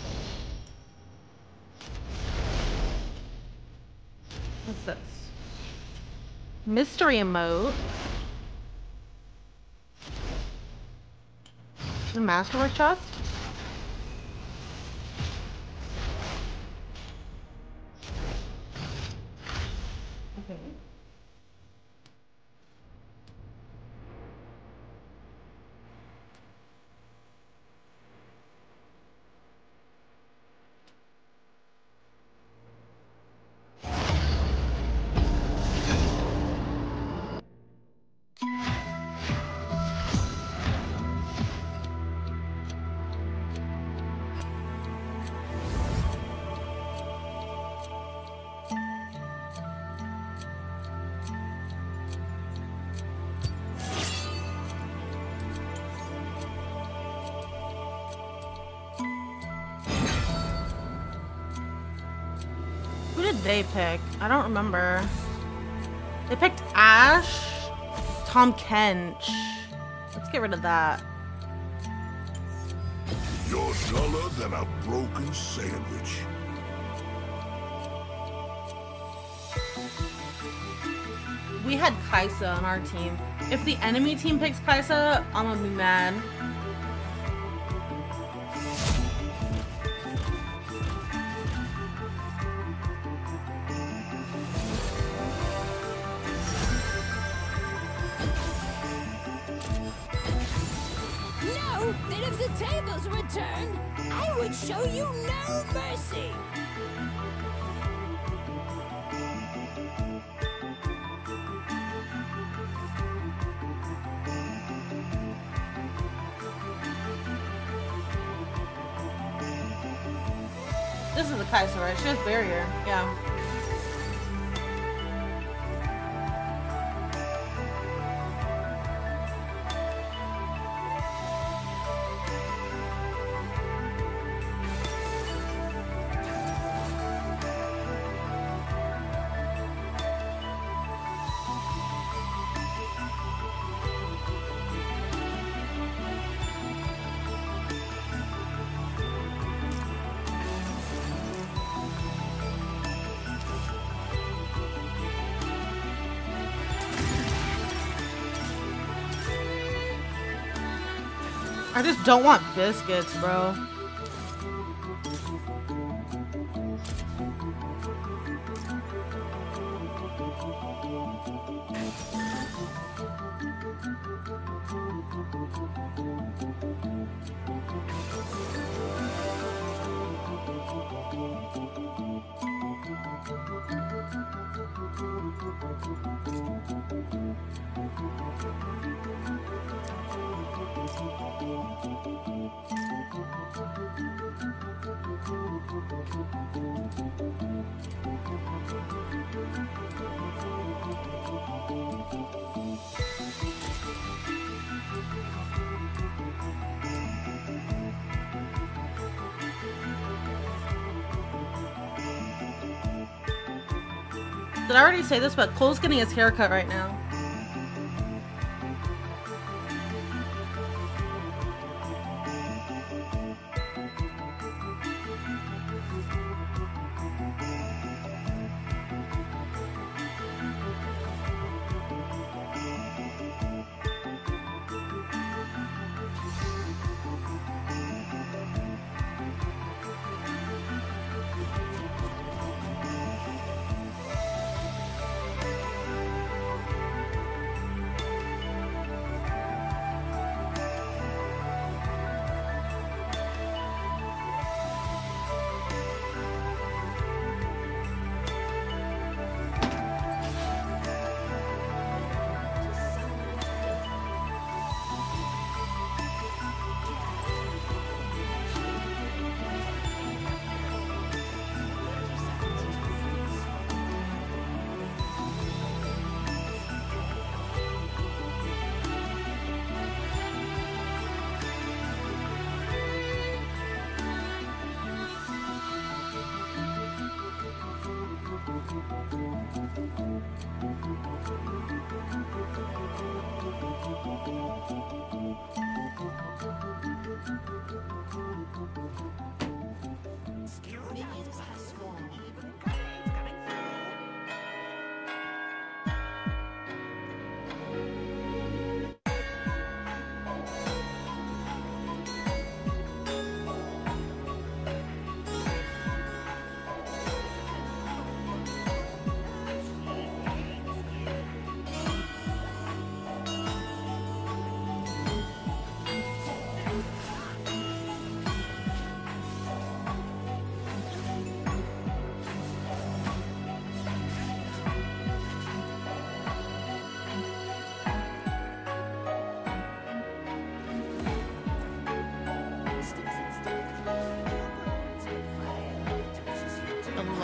What's this? Mystery emote. The masterwork chest? Okay. Who did they pick? I don't remember. They picked Ash, Tom Kench. Let's get rid of that. You're duller than a broken sandwich. We had Kaisa on our team. If the enemy team picks Kaisa, I'm gonna be mad. Know that if the tables were turned, I would show you no mercy. This is the Kaisa, right? She has barrier. Yeah. I just don't want biscuits, bro. Did I already say this? But Cole's getting his haircut right now.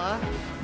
Layla.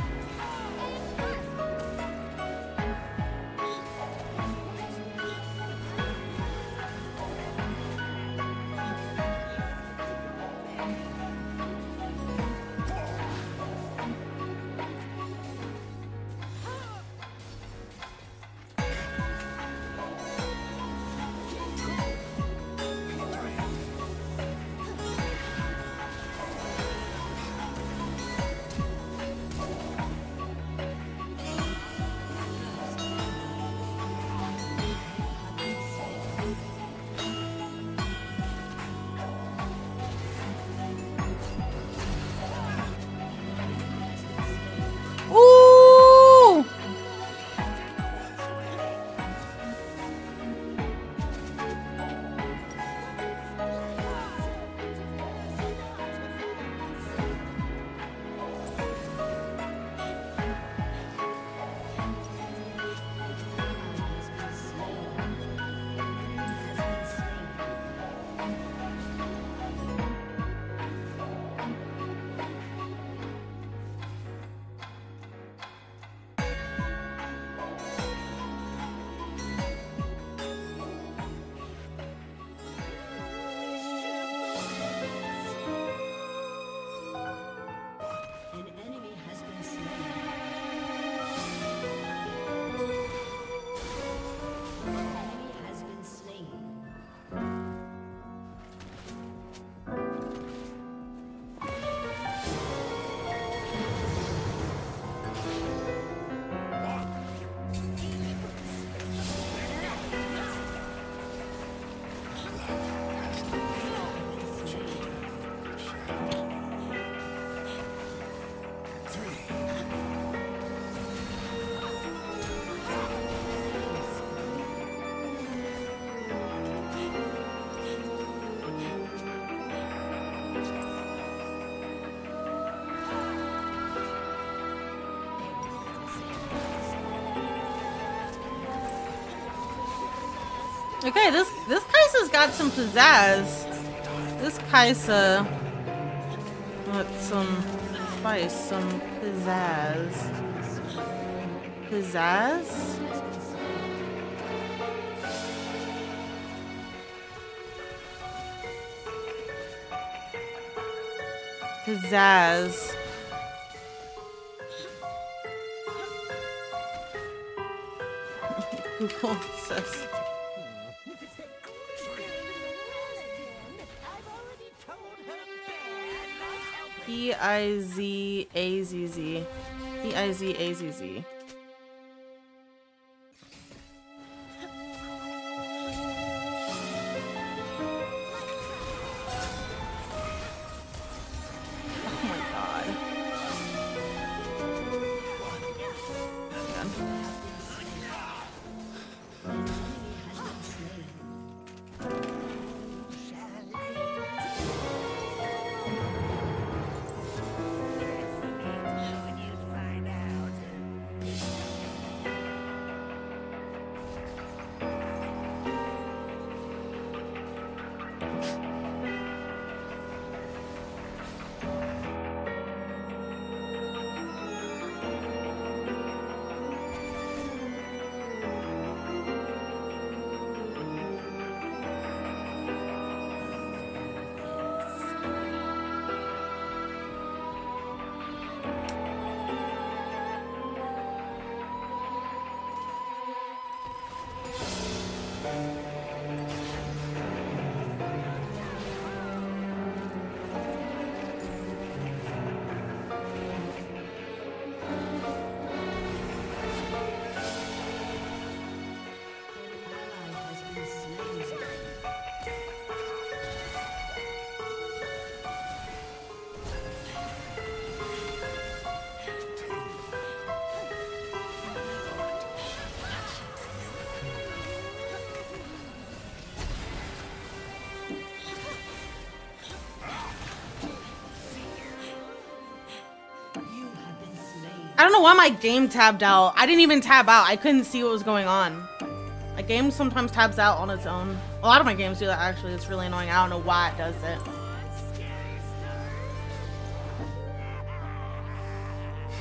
Ooh! An enemy has been slain. An enemy has been slain. Okay, this this Kai'Sa's got some pizzazz. This Kai'Sa got some spice, some pizzazz. Pizzazz? Pizzazz. Google says. P I Z A Z Z. P I Z A Z Z. Oh my god. I don't know why my game tabbed out. I didn't even tab out. I couldn't see what was going on. My game sometimes tabs out on its own. A lot of my games do that actually. It's really annoying. I don't know why it does it.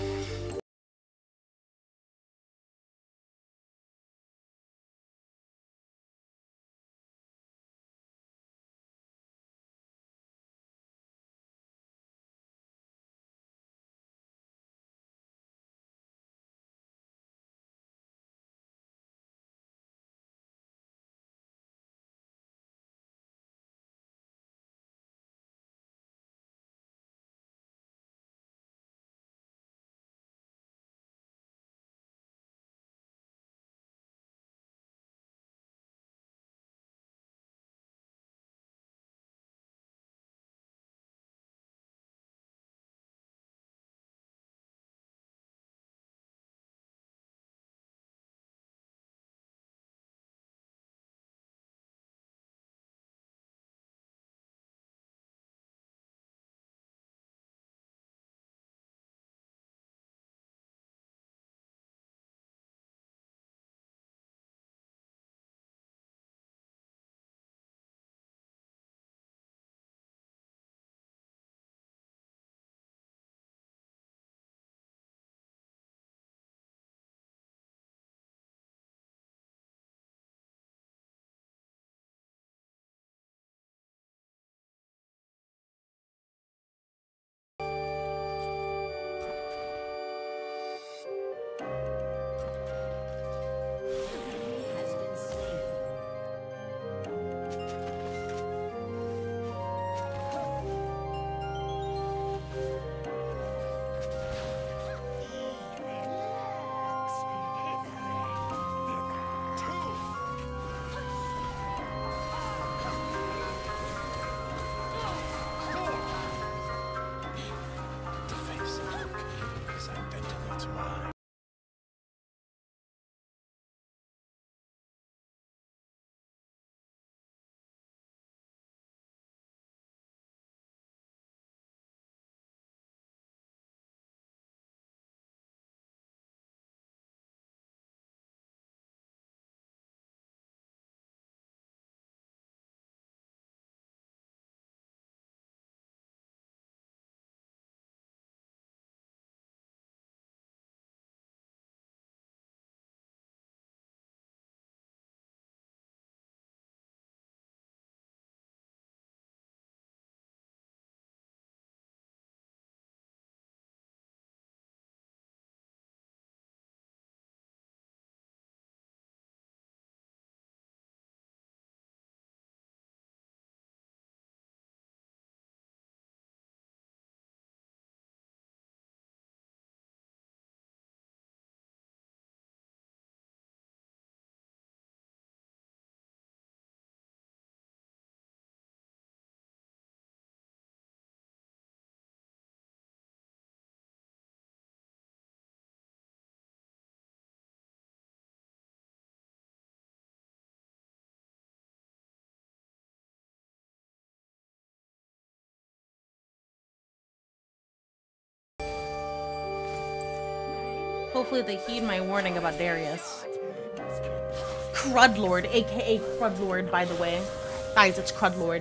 Hopefully they heed my warning about Darius. Crudlord, aka Crudlord, by the way. Guys, it's Crudlord.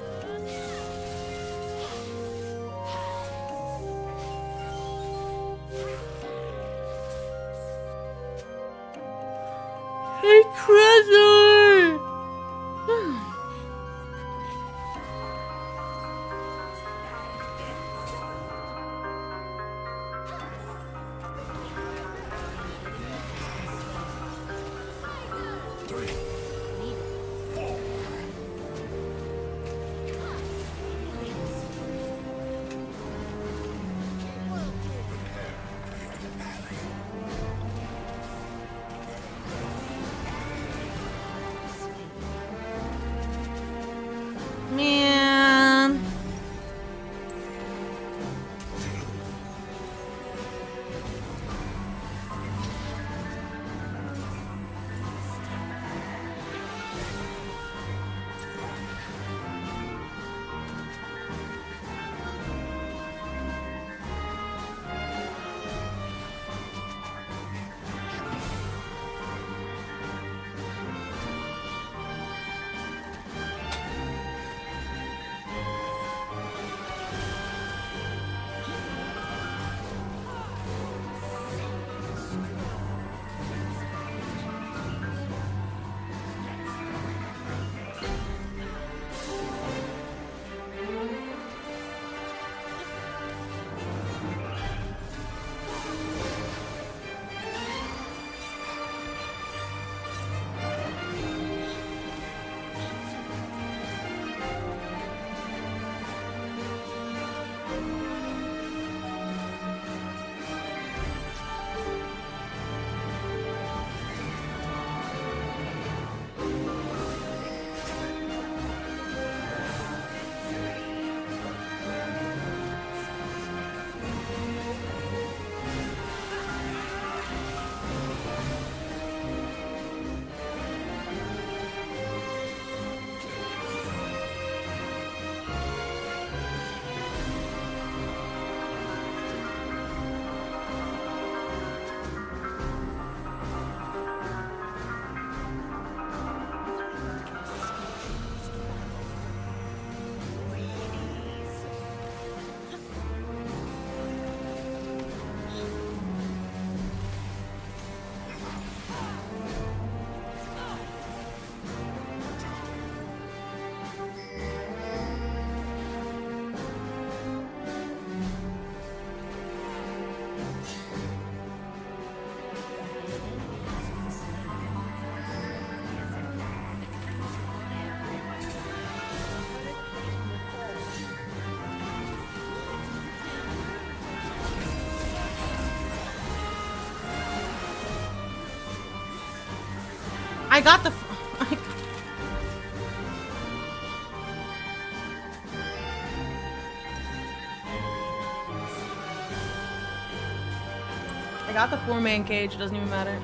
Hey, Crudlord! Man. I got the. I got the four-man cage. It doesn't even matter.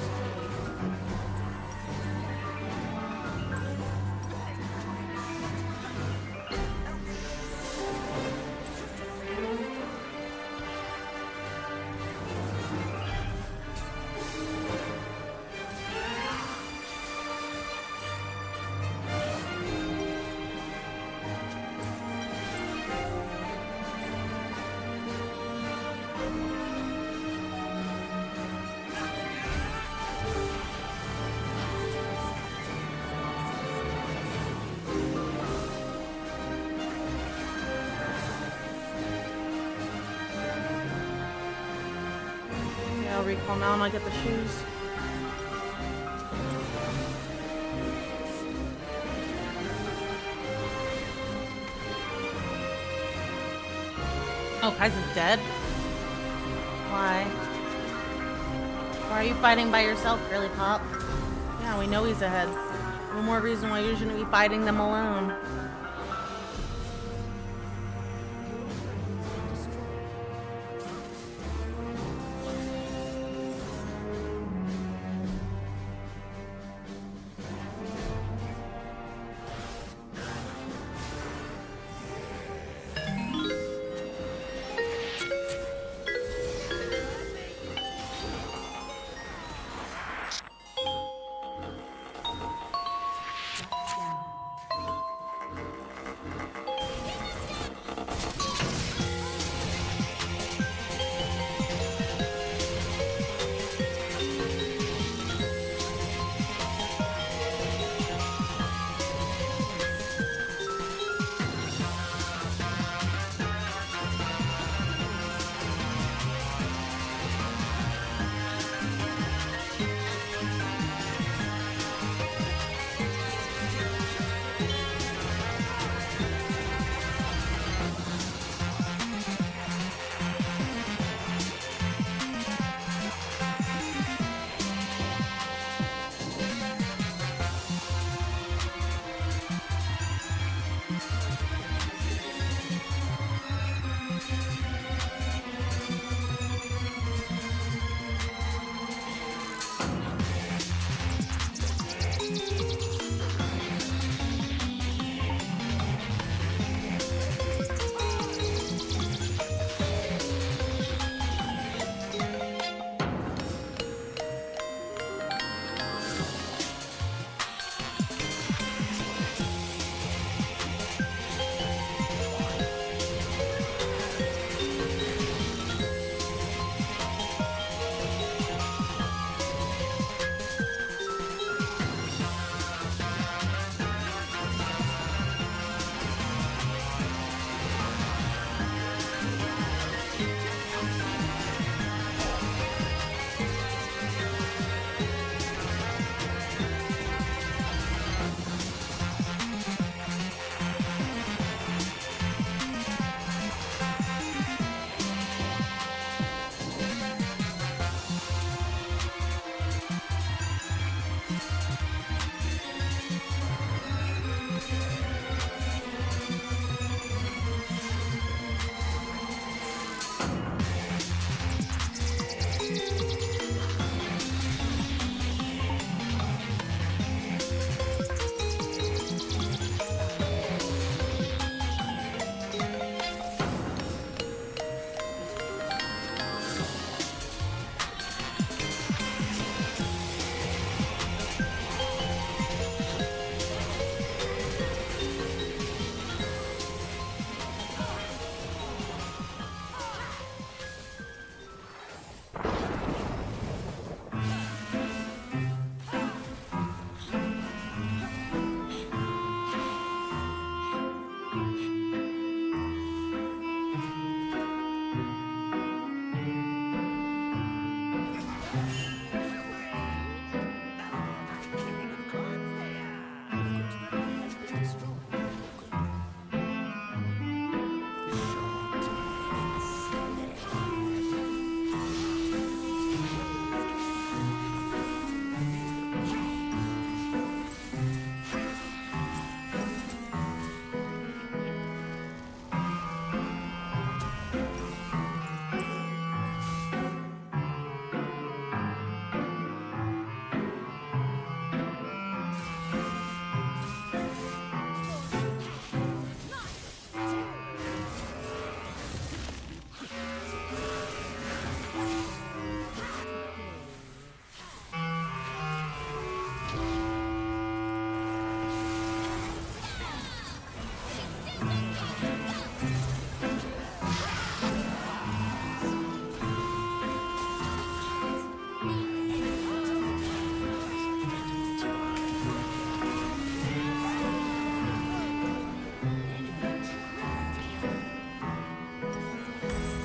Recall now and I get the shoes. Oh, Kai's is dead? Why? Why are you fighting by yourself, Girly Pop? Yeah, we know he's ahead. One more reason why you shouldn't be fighting them alone.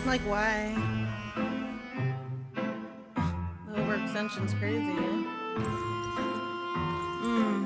Like, why? The overextension's crazy. Mm.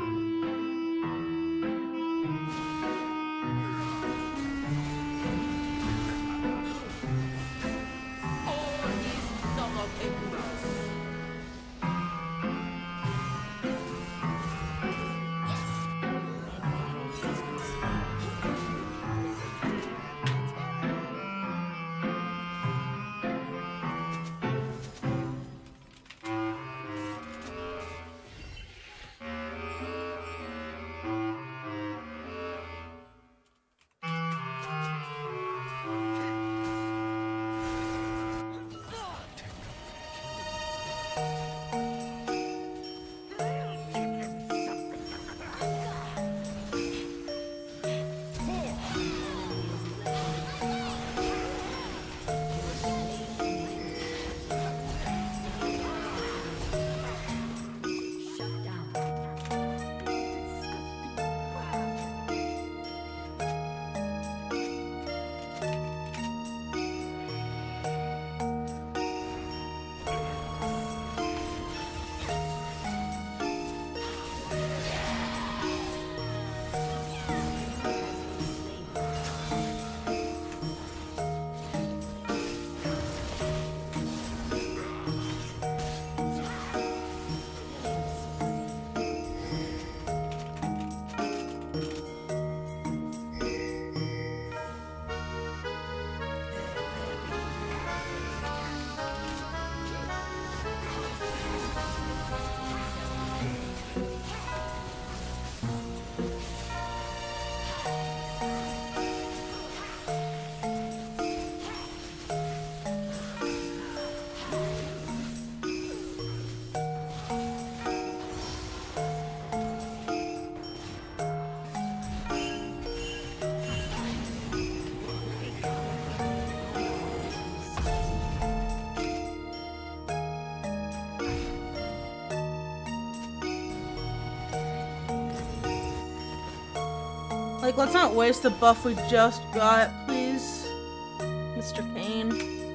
Like, let's not waste the buff we just got, please, Mister Kane.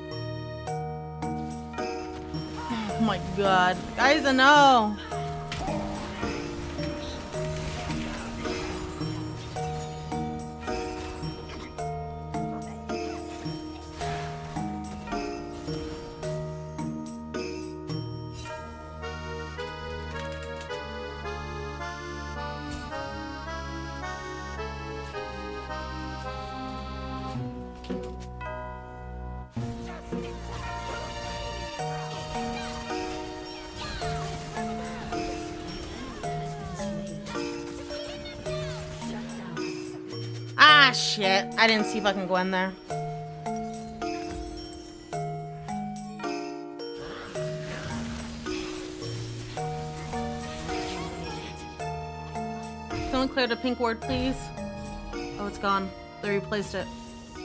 Oh my god. Guys, I know. Ah, shit. I didn't see fucking Gwen there. Someone clear the pink ward, please. Oh, it's gone. They replaced it.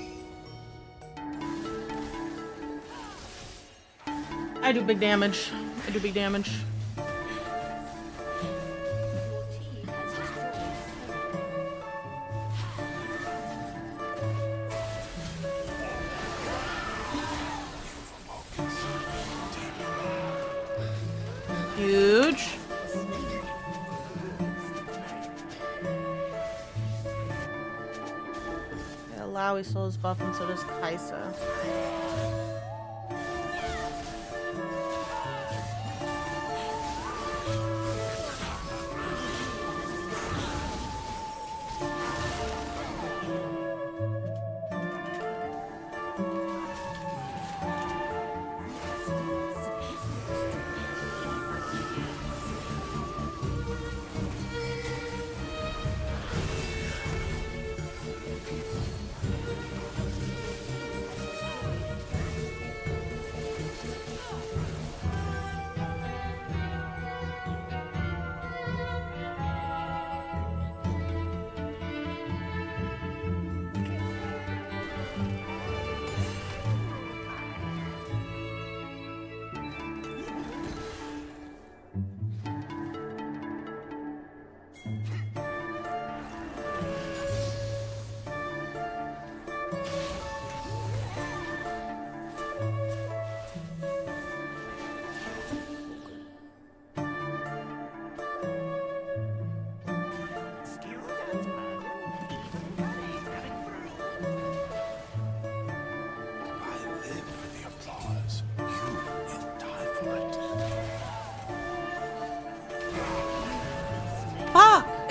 I do big damage. I do big damage. Huge. Yeah, Lowy stole his buff and so does Kaisa.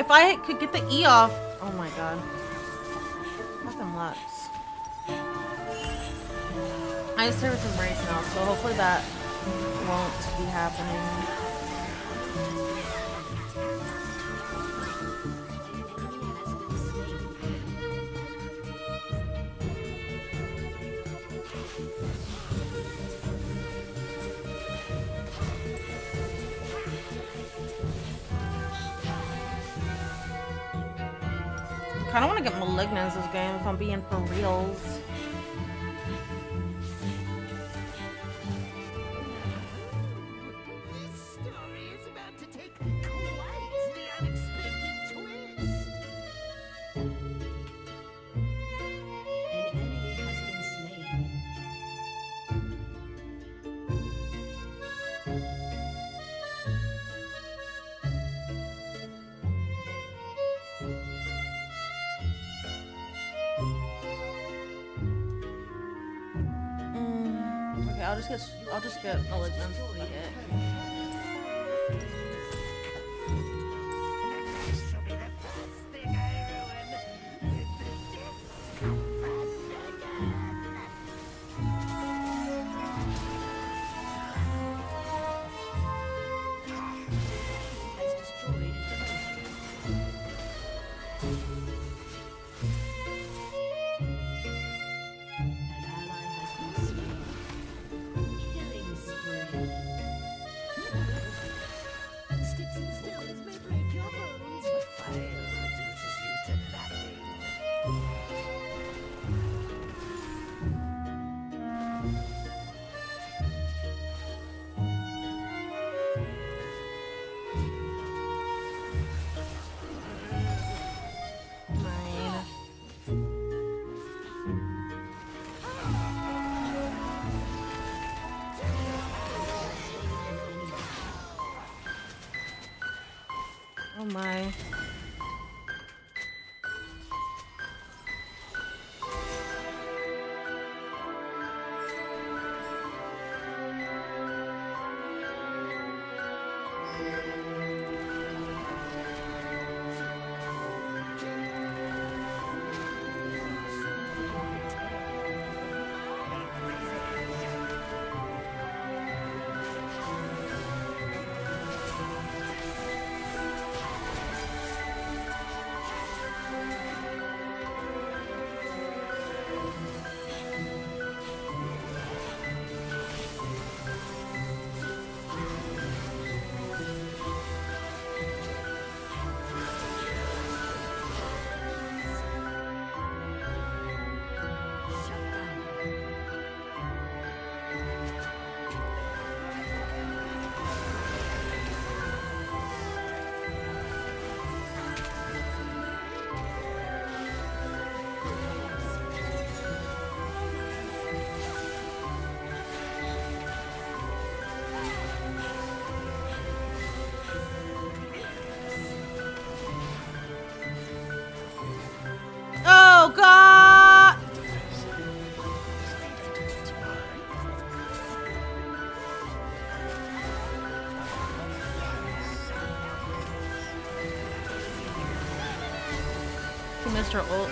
if I could get the E off. Oh my god. Fucking Lux. I have service embrace now, so hopefully that won't be happening. I don't want to get Malignance this game if I'm being for reals. This story is about to take quite the unexpected twist. An enemy has been slain. Mm, okay, I'll just get I'll just get Malignance. Beat it. This shall be the first thing I ruin. With the death of Has destroyed a demonstrator. An ally has been slain. Killing spree. Sticks and stones may break your bones, but fire reduces you to nothing. Mine. Oh my. Oh god! He missed her ult.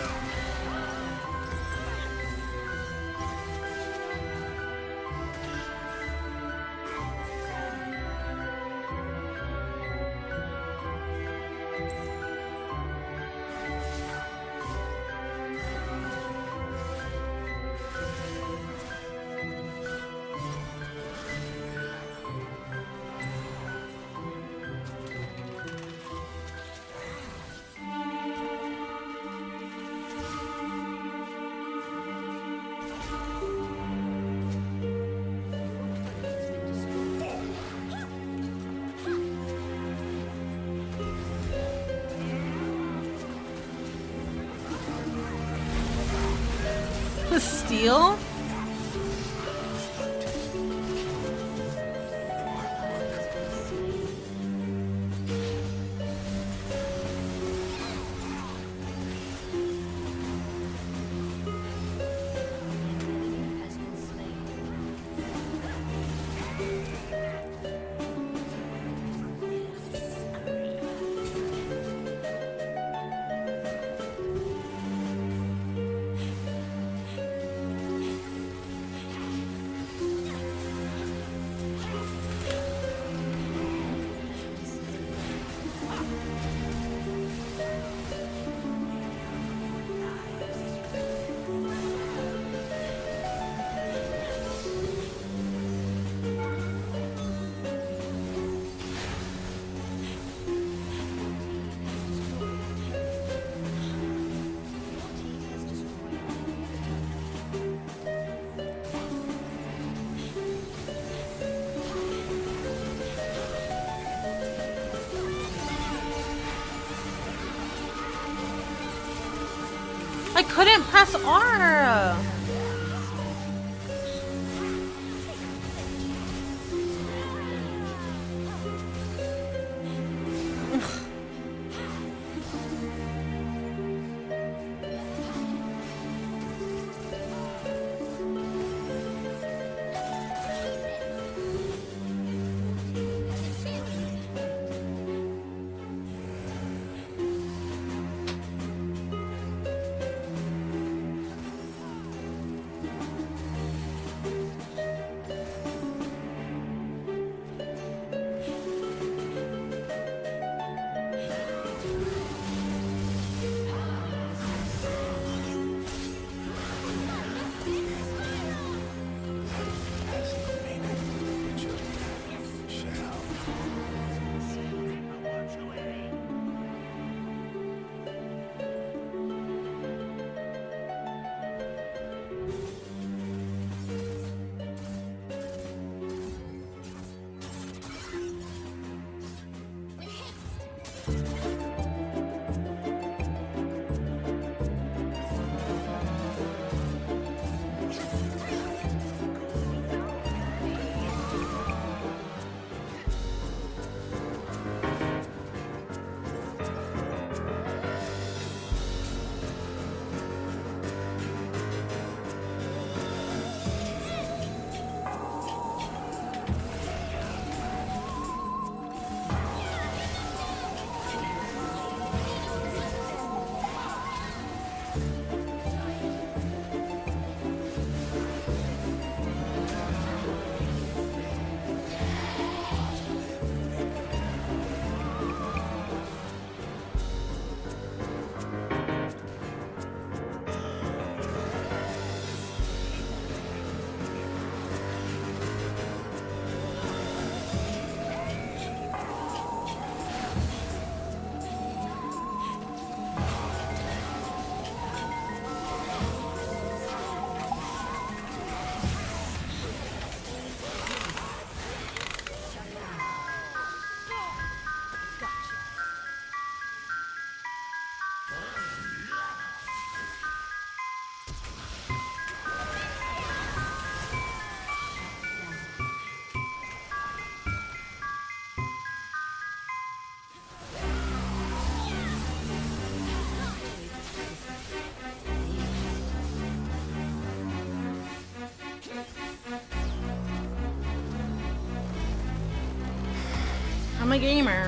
The steal? Has been slain. couldn't press R. I'm a gamer.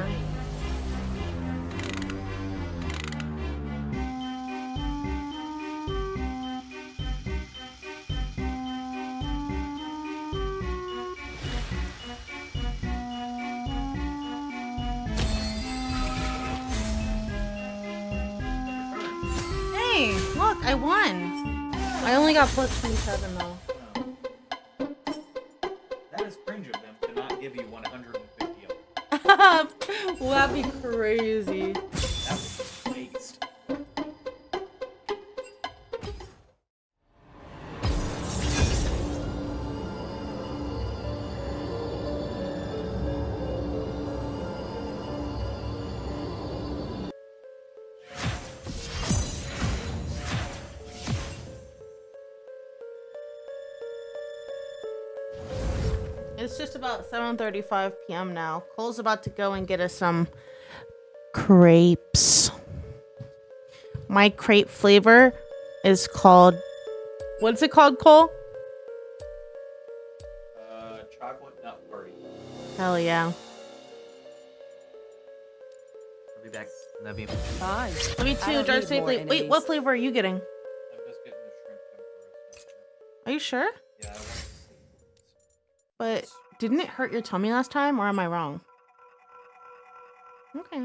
Hey, look, I won. I only got plus twenty-seven though. That is cringe of them to not give you one hundred fifty of them. Well, that'd be crazy. That was a waste. It's just about seven thirty-five p m now. Cole's about to go and get us some crepes. My crepe flavor is called... What's it called, Cole? Uh, chocolate nut party. Hell yeah. I'll be back. Love you. Bye. Me I too, don't drive need more safely. Wait, enemies. what flavor are you getting? I'm just getting the shrimp tempura. Are you sure? Yeah, I want to see. But didn't it hurt your tummy last time, or am I wrong? Okay.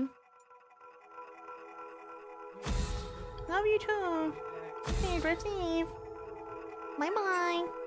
Love you too. Okay, drive safe. Bye bye.